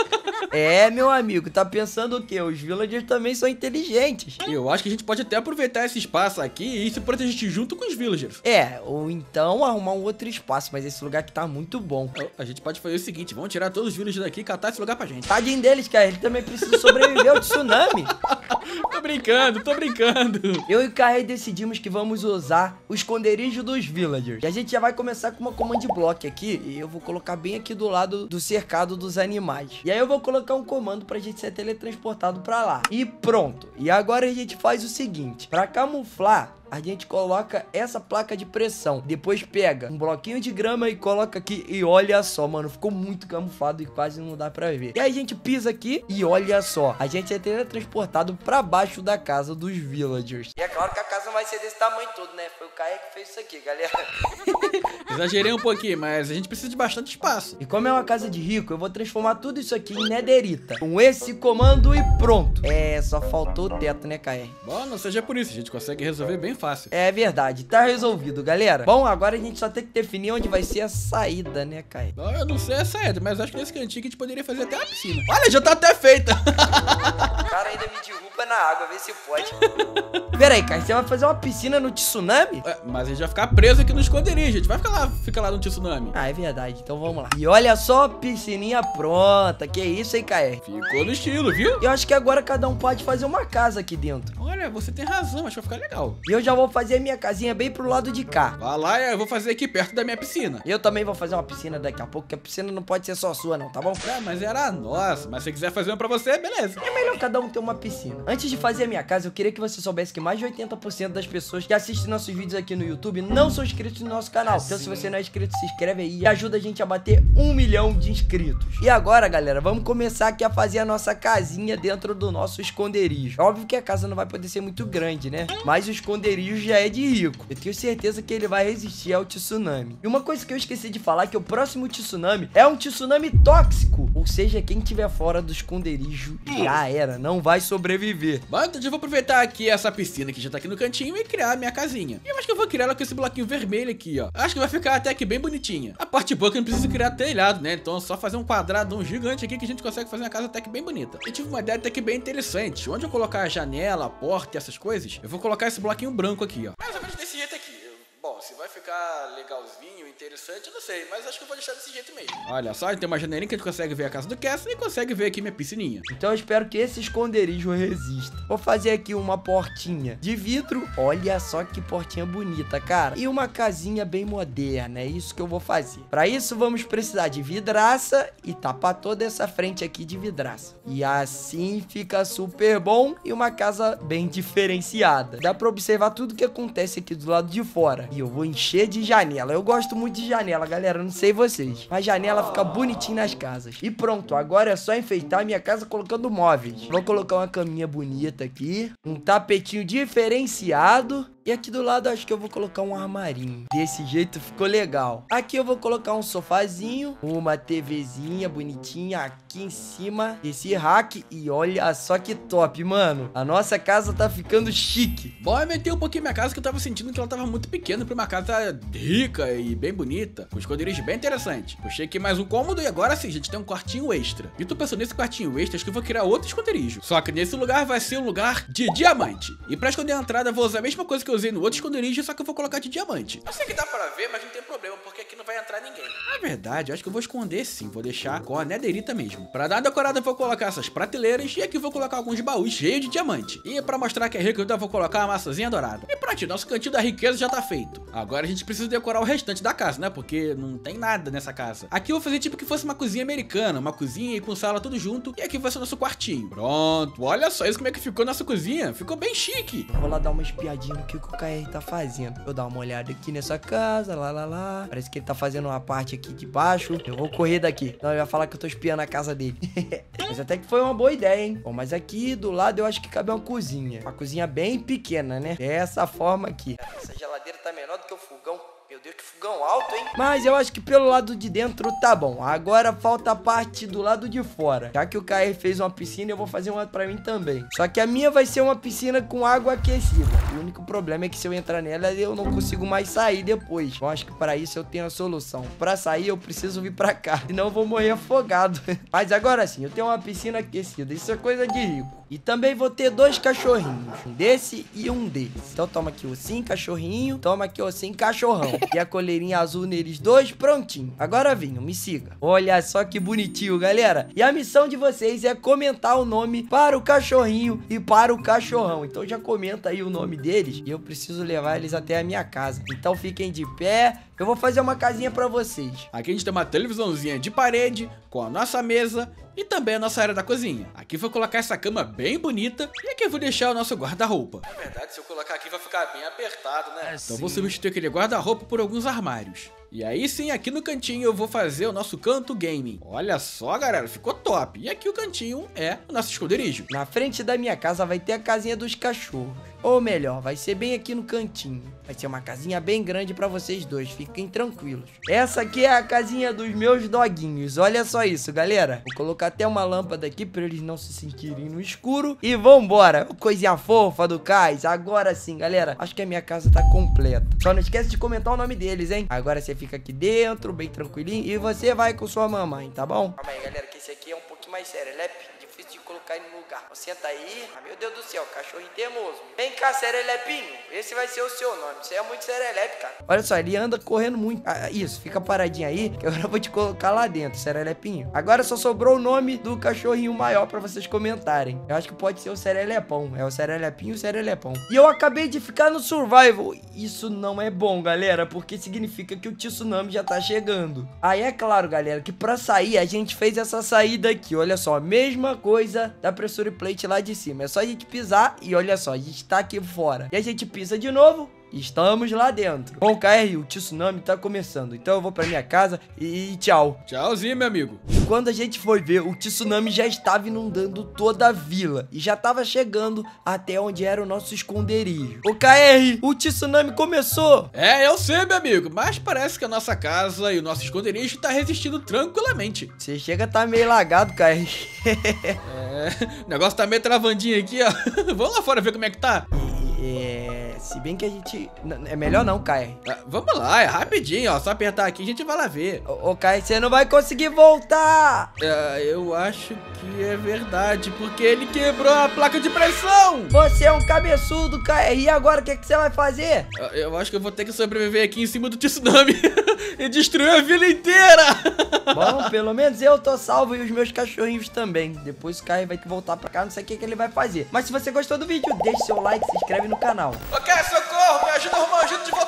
S2: É, meu amigo, tá pensando o quê? Os villagers também são inteligentes.
S1: Eu acho que a gente pode até aproveitar esse espaço aqui e se proteger junto com os villagers.
S2: É, ou então arrumar um outro espaço, mas esse lugar aqui tá muito bom.
S1: A gente pode fazer o seguinte, vamos tirar todos os villagers daqui e catar esse lugar pra gente.
S2: Tadinho deles, cara, ele também precisa sobreviver ao tsunami.
S1: Tô brincando, tô brincando.
S2: Eu e o KR decidimos que vamos usar o esconderijo dos villagers. E a gente já vai começar com uma command block aqui, e eu vou colocar bem aqui do lado do cercado dos animais. E aí eu vou colocar um comando pra gente ser teletransportado pra lá. E pronto. E agora a gente faz o seguinte, pra camuflar, a gente coloca essa placa de pressão. Depois pega um bloquinho de grama e coloca aqui. E olha só, mano, ficou muito camuflado e quase não dá pra ver. E aí a gente pisa aqui e olha só, a gente é teletransportado pra baixo da casa dos villagers. E é claro que a casa não vai ser desse tamanho todo, né? Foi o KR que fez isso aqui, galera.
S1: Exagerei um pouquinho, mas a gente precisa de bastante espaço.
S2: E como é uma casa de rico, eu vou transformar tudo isso aqui em netherita. Com esse comando e pronto. É, só faltou o teto, né, KR?
S1: Bom, não seja por isso, a gente consegue resolver bem fácil.
S2: É verdade, tá resolvido, galera. Bom, agora a gente só tem que definir onde vai ser a saída, né, Caio?
S1: Bom, eu não sei a saída, mas acho que nesse cantinho a gente poderia fazer até a piscina. Olha, já tá até feita.
S2: O cara ainda me derruba na água, vê se pode. Pera aí, Caio, você vai fazer uma piscina no tsunami?
S1: Mas a gente vai ficar preso aqui no esconderijo, a gente vai ficar lá no tsunami.
S2: Ah, é verdade, então vamos lá. E olha só, piscininha pronta. Que isso, hein, Caio?
S1: Ficou no estilo, viu?
S2: Eu acho que agora cada um pode fazer uma casa aqui dentro.
S1: Olha, você tem razão, acho que vai ficar legal.
S2: E eu já vou fazer minha casinha bem pro lado de cá.
S1: Vai lá, eu vou fazer aqui perto da minha piscina.
S2: Eu também vou fazer uma piscina daqui a pouco, que a piscina não pode ser só sua não, tá bom?
S1: É, mas era nossa, mas se você quiser fazer uma pra você, beleza.
S2: É melhor cada um ter uma piscina. Antes de fazer a minha casa, eu queria que você soubesse que mais de 80% das pessoas que assistem nossos vídeos aqui no YouTube não são inscritos no nosso canal. Então se você não é inscrito, se inscreve aí e ajuda a gente a bater 1 milhão de inscritos. E agora, galera, vamos começar aqui a fazer a nossa casinha dentro do nosso esconderijo. Óbvio que a casa não vai poder ser muito grande, né? Mas o esconderijo já é de rico. Eu tenho certeza que ele vai resistir ao tsunami. E uma coisa que eu esqueci de falar é que o próximo tsunami é um tsunami tóxico. Ou seja, quem estiver fora do esconderijo já era, não vai sobreviver.
S1: Bom, então eu vou aproveitar aqui essa piscina que já tá aqui no cantinho e criar a minha casinha. E eu acho que eu vou criar ela com esse bloquinho vermelho aqui, ó. Acho que vai ficar até aqui bem bonitinha. A parte boa é que eu não preciso criar telhado, né? Então é só fazer um quadradão gigante aqui que a gente consegue fazer uma casa até que bem bonita. Eu tive uma ideia até que bem interessante. Onde eu colocar a janela, a porta e essas coisas, eu vou colocar esse bloquinho branco aqui, ó. Mais ou menos desse jeito aqui. Bom, se vai ficar legalzinho, interessante, eu não sei, mas acho que eu vou deixar desse jeito mesmo. Olha só, tem uma janelinha que a gente consegue ver a casa do Castle e consegue ver aqui minha piscininha.
S2: Então eu espero que esse esconderijo resista. Vou fazer aqui uma portinha de vidro. Olha só que portinha bonita, cara. E uma casinha bem moderna, é isso que eu vou fazer. Para isso vamos precisar de vidraça e tapar toda essa frente aqui de vidraça. E assim fica super bom e uma casa bem diferenciada. Dá para observar tudo que acontece aqui do lado de fora. E eu vou encher de janela. Eu gosto muito de janela, galera. Não sei vocês, mas janela fica bonitinho nas casas. E pronto, agora é só enfeitar a minha casa colocando móveis. Vou colocar uma caminha bonita aqui, um tapetinho diferenciado. E aqui do lado acho que eu vou colocar um armarinho. Desse jeito ficou legal. Aqui eu vou colocar um sofazinho, uma TVzinha bonitinha aqui em cima desse rack. E olha só que top, mano. A nossa casa tá ficando chique.
S1: Bom, eu meti um pouquinho minha casa que eu tava sentindo que ela tava muito pequena pra uma casa rica e bem bonita, com esconderijo bem interessante. Puxei aqui mais um cômodo e agora sim, a gente tem um quartinho extra. E tô pensando nesse quartinho extra, acho que eu vou criar outro esconderijo. Só que nesse lugar vai ser um lugar de diamante. E pra esconder a entrada eu vou usar a mesma coisa que que eu usei no outro esconderijo, só que eu vou colocar de diamante. Eu sei que dá pra ver, mas não tem problema, porque aqui não vai entrar ninguém. Na verdade, eu acho que eu vou esconder sim, vou deixar com a nederita mesmo. Pra dar uma decorada, eu vou colocar essas prateleiras e aqui eu vou colocar alguns baús cheios de diamante. E pra mostrar que é rico, eu vou colocar uma maçãzinha dourada. E pronto, nosso cantinho da riqueza já tá feito. Agora a gente precisa decorar o restante da casa, né? Porque não tem nada nessa casa. Aqui eu vou fazer tipo que fosse uma cozinha americana, uma cozinha e com sala tudo junto. E aqui vai ser o nosso quartinho. Pronto, olha só isso como é que ficou nossa cozinha. Ficou bem chique.
S2: Vou lá dar uma espiadinha no que o KR tá fazendo. Vou dar uma olhada aqui nessa casa, lá. Parece que ele tá fazendo uma parte aqui de baixo. Eu vou correr daqui. Não, ele vai falar que eu tô espiando a casa dele. Mas até que foi uma boa ideia, hein? Bom, mas aqui do lado eu acho que cabe uma cozinha. Uma cozinha bem pequena, né? Dessa forma aqui. Essa geladeira tá menor do que o fogão. Meu Deus, que fogão alto, hein? Mas eu acho que pelo lado de dentro tá bom. Agora falta a parte do lado de fora. Já que o KR fez uma piscina, eu vou fazer uma pra mim também. Só que a minha vai ser uma piscina com água aquecida. O único problema é que se eu entrar nela, eu não consigo mais sair depois. Eu acho que para isso eu tenho a solução. Pra sair, eu preciso vir pra cá. Senão eu vou morrer afogado. Mas agora sim, eu tenho uma piscina aquecida. Isso é coisa de rico. E também vou ter 2 cachorrinhos. Um desse e um desse. Então toma aqui o sim cachorrinho. Toma aqui o sim cachorrão. E a coleirinha azul neles dois, prontinho. Agora vinho, me siga. Olha só que bonitinho, galera. E a missão de vocês é comentar o nome para o cachorrinho e para o cachorrão. Então já comenta aí o nome deles. E eu preciso levar eles até a minha casa. Então fiquem de pé. Eu vou fazer uma casinha pra vocês.
S1: Aqui a gente tem uma televisãozinha de parede, com a nossa mesa e também a nossa área da cozinha. Aqui eu vou colocar essa cama bem bonita e aqui eu vou deixar o nosso guarda-roupa. Na verdade, se eu colocar aqui vai ficar bem apertado, né? Então eu vou substituir aquele guarda-roupa por alguns armários. E aí sim, aqui no cantinho eu vou fazer o nosso canto gaming. Olha só, galera, ficou top. E aqui o cantinho é o nosso esconderijo.
S2: Na frente da minha casa vai ter a casinha dos cachorros. Ou melhor, vai ser bem aqui no cantinho. Vai ser uma casinha bem grande pra vocês dois, fiquem tranquilos. Essa aqui é a casinha dos meus doguinhos. Olha só isso, galera. Vou colocar até uma lâmpada aqui pra eles não se sentirem no escuro. E vambora. Coisinha fofa do Kais. Agora sim, galera. Acho que a minha casa tá completa. Só não esquece de comentar o nome deles, hein? Agora você fica aqui dentro, bem tranquilinho. E você vai com sua mamãe, tá bom? Calma aí, galera, que esse aqui é um pouquinho mais sério. Ele é difícil de colocar ele no lugar. Senta aí. Ah, meu Deus do céu, cachorro teimoso. Vem cá, Serelepinho. Esse vai ser o seu nome. Você é muito serelepe, cara. Olha só, ele anda correndo muito. Isso, fica paradinho aí, que agora eu vou te colocar lá dentro, Serelepinho. Agora só sobrou o nome do cachorrinho maior pra vocês comentarem. Eu acho que pode ser o Serelepão. É o Serelepinho e o Serelepão. E eu acabei de ficar no Survival. Isso não é bom, galera, porque significa que o tsunami já tá chegando. Aí é claro, galera, que pra sair a gente fez essa saída aqui. Olha só, mesma coisa da pressure plate lá de cima. É só a gente pisar e olha só, a gente tá aqui fora. E a gente pisa de novo. Estamos lá dentro. Bom, KR, o tsunami tá começando. Então eu vou pra minha casa e tchau.
S1: Tchauzinho, meu amigo.
S2: Quando a gente foi ver, o tsunami já estava inundando toda a vila. E já tava chegando até onde era o nosso esconderijo. Ô, KR, o tsunami começou.
S1: É, eu sei, meu amigo. Mas parece que a nossa casa e o nosso esconderijo tá resistindo tranquilamente.
S2: Você chega a tá meio lagado, KR.
S1: O negócio tá meio travandinho aqui, ó. Vamos lá fora ver como é que tá.
S2: Se bem que a gente... É melhor não, Kai.
S1: Vamos lá, é rapidinho, ó. Só apertar aqui e a gente vai lá ver.
S2: Ô, Kai, você não vai conseguir voltar.
S1: Eu acho que é verdade, porque ele quebrou a placa de pressão.
S2: Você é um cabeçudo, Kai. E agora, o que você vai fazer?
S1: Eu acho que eu vou ter que sobreviver aqui em cima do tsunami e destruir a vila inteira.
S2: Bom, pelo menos eu tô salvo e os meus cachorrinhos também. Depois o Kai vai ter que voltar pra cá, não sei o que ele vai fazer. Mas se você gostou do vídeo, deixe seu like, se inscreve no canal.
S1: Ok, socorro, me ajuda a arrumar ajuda de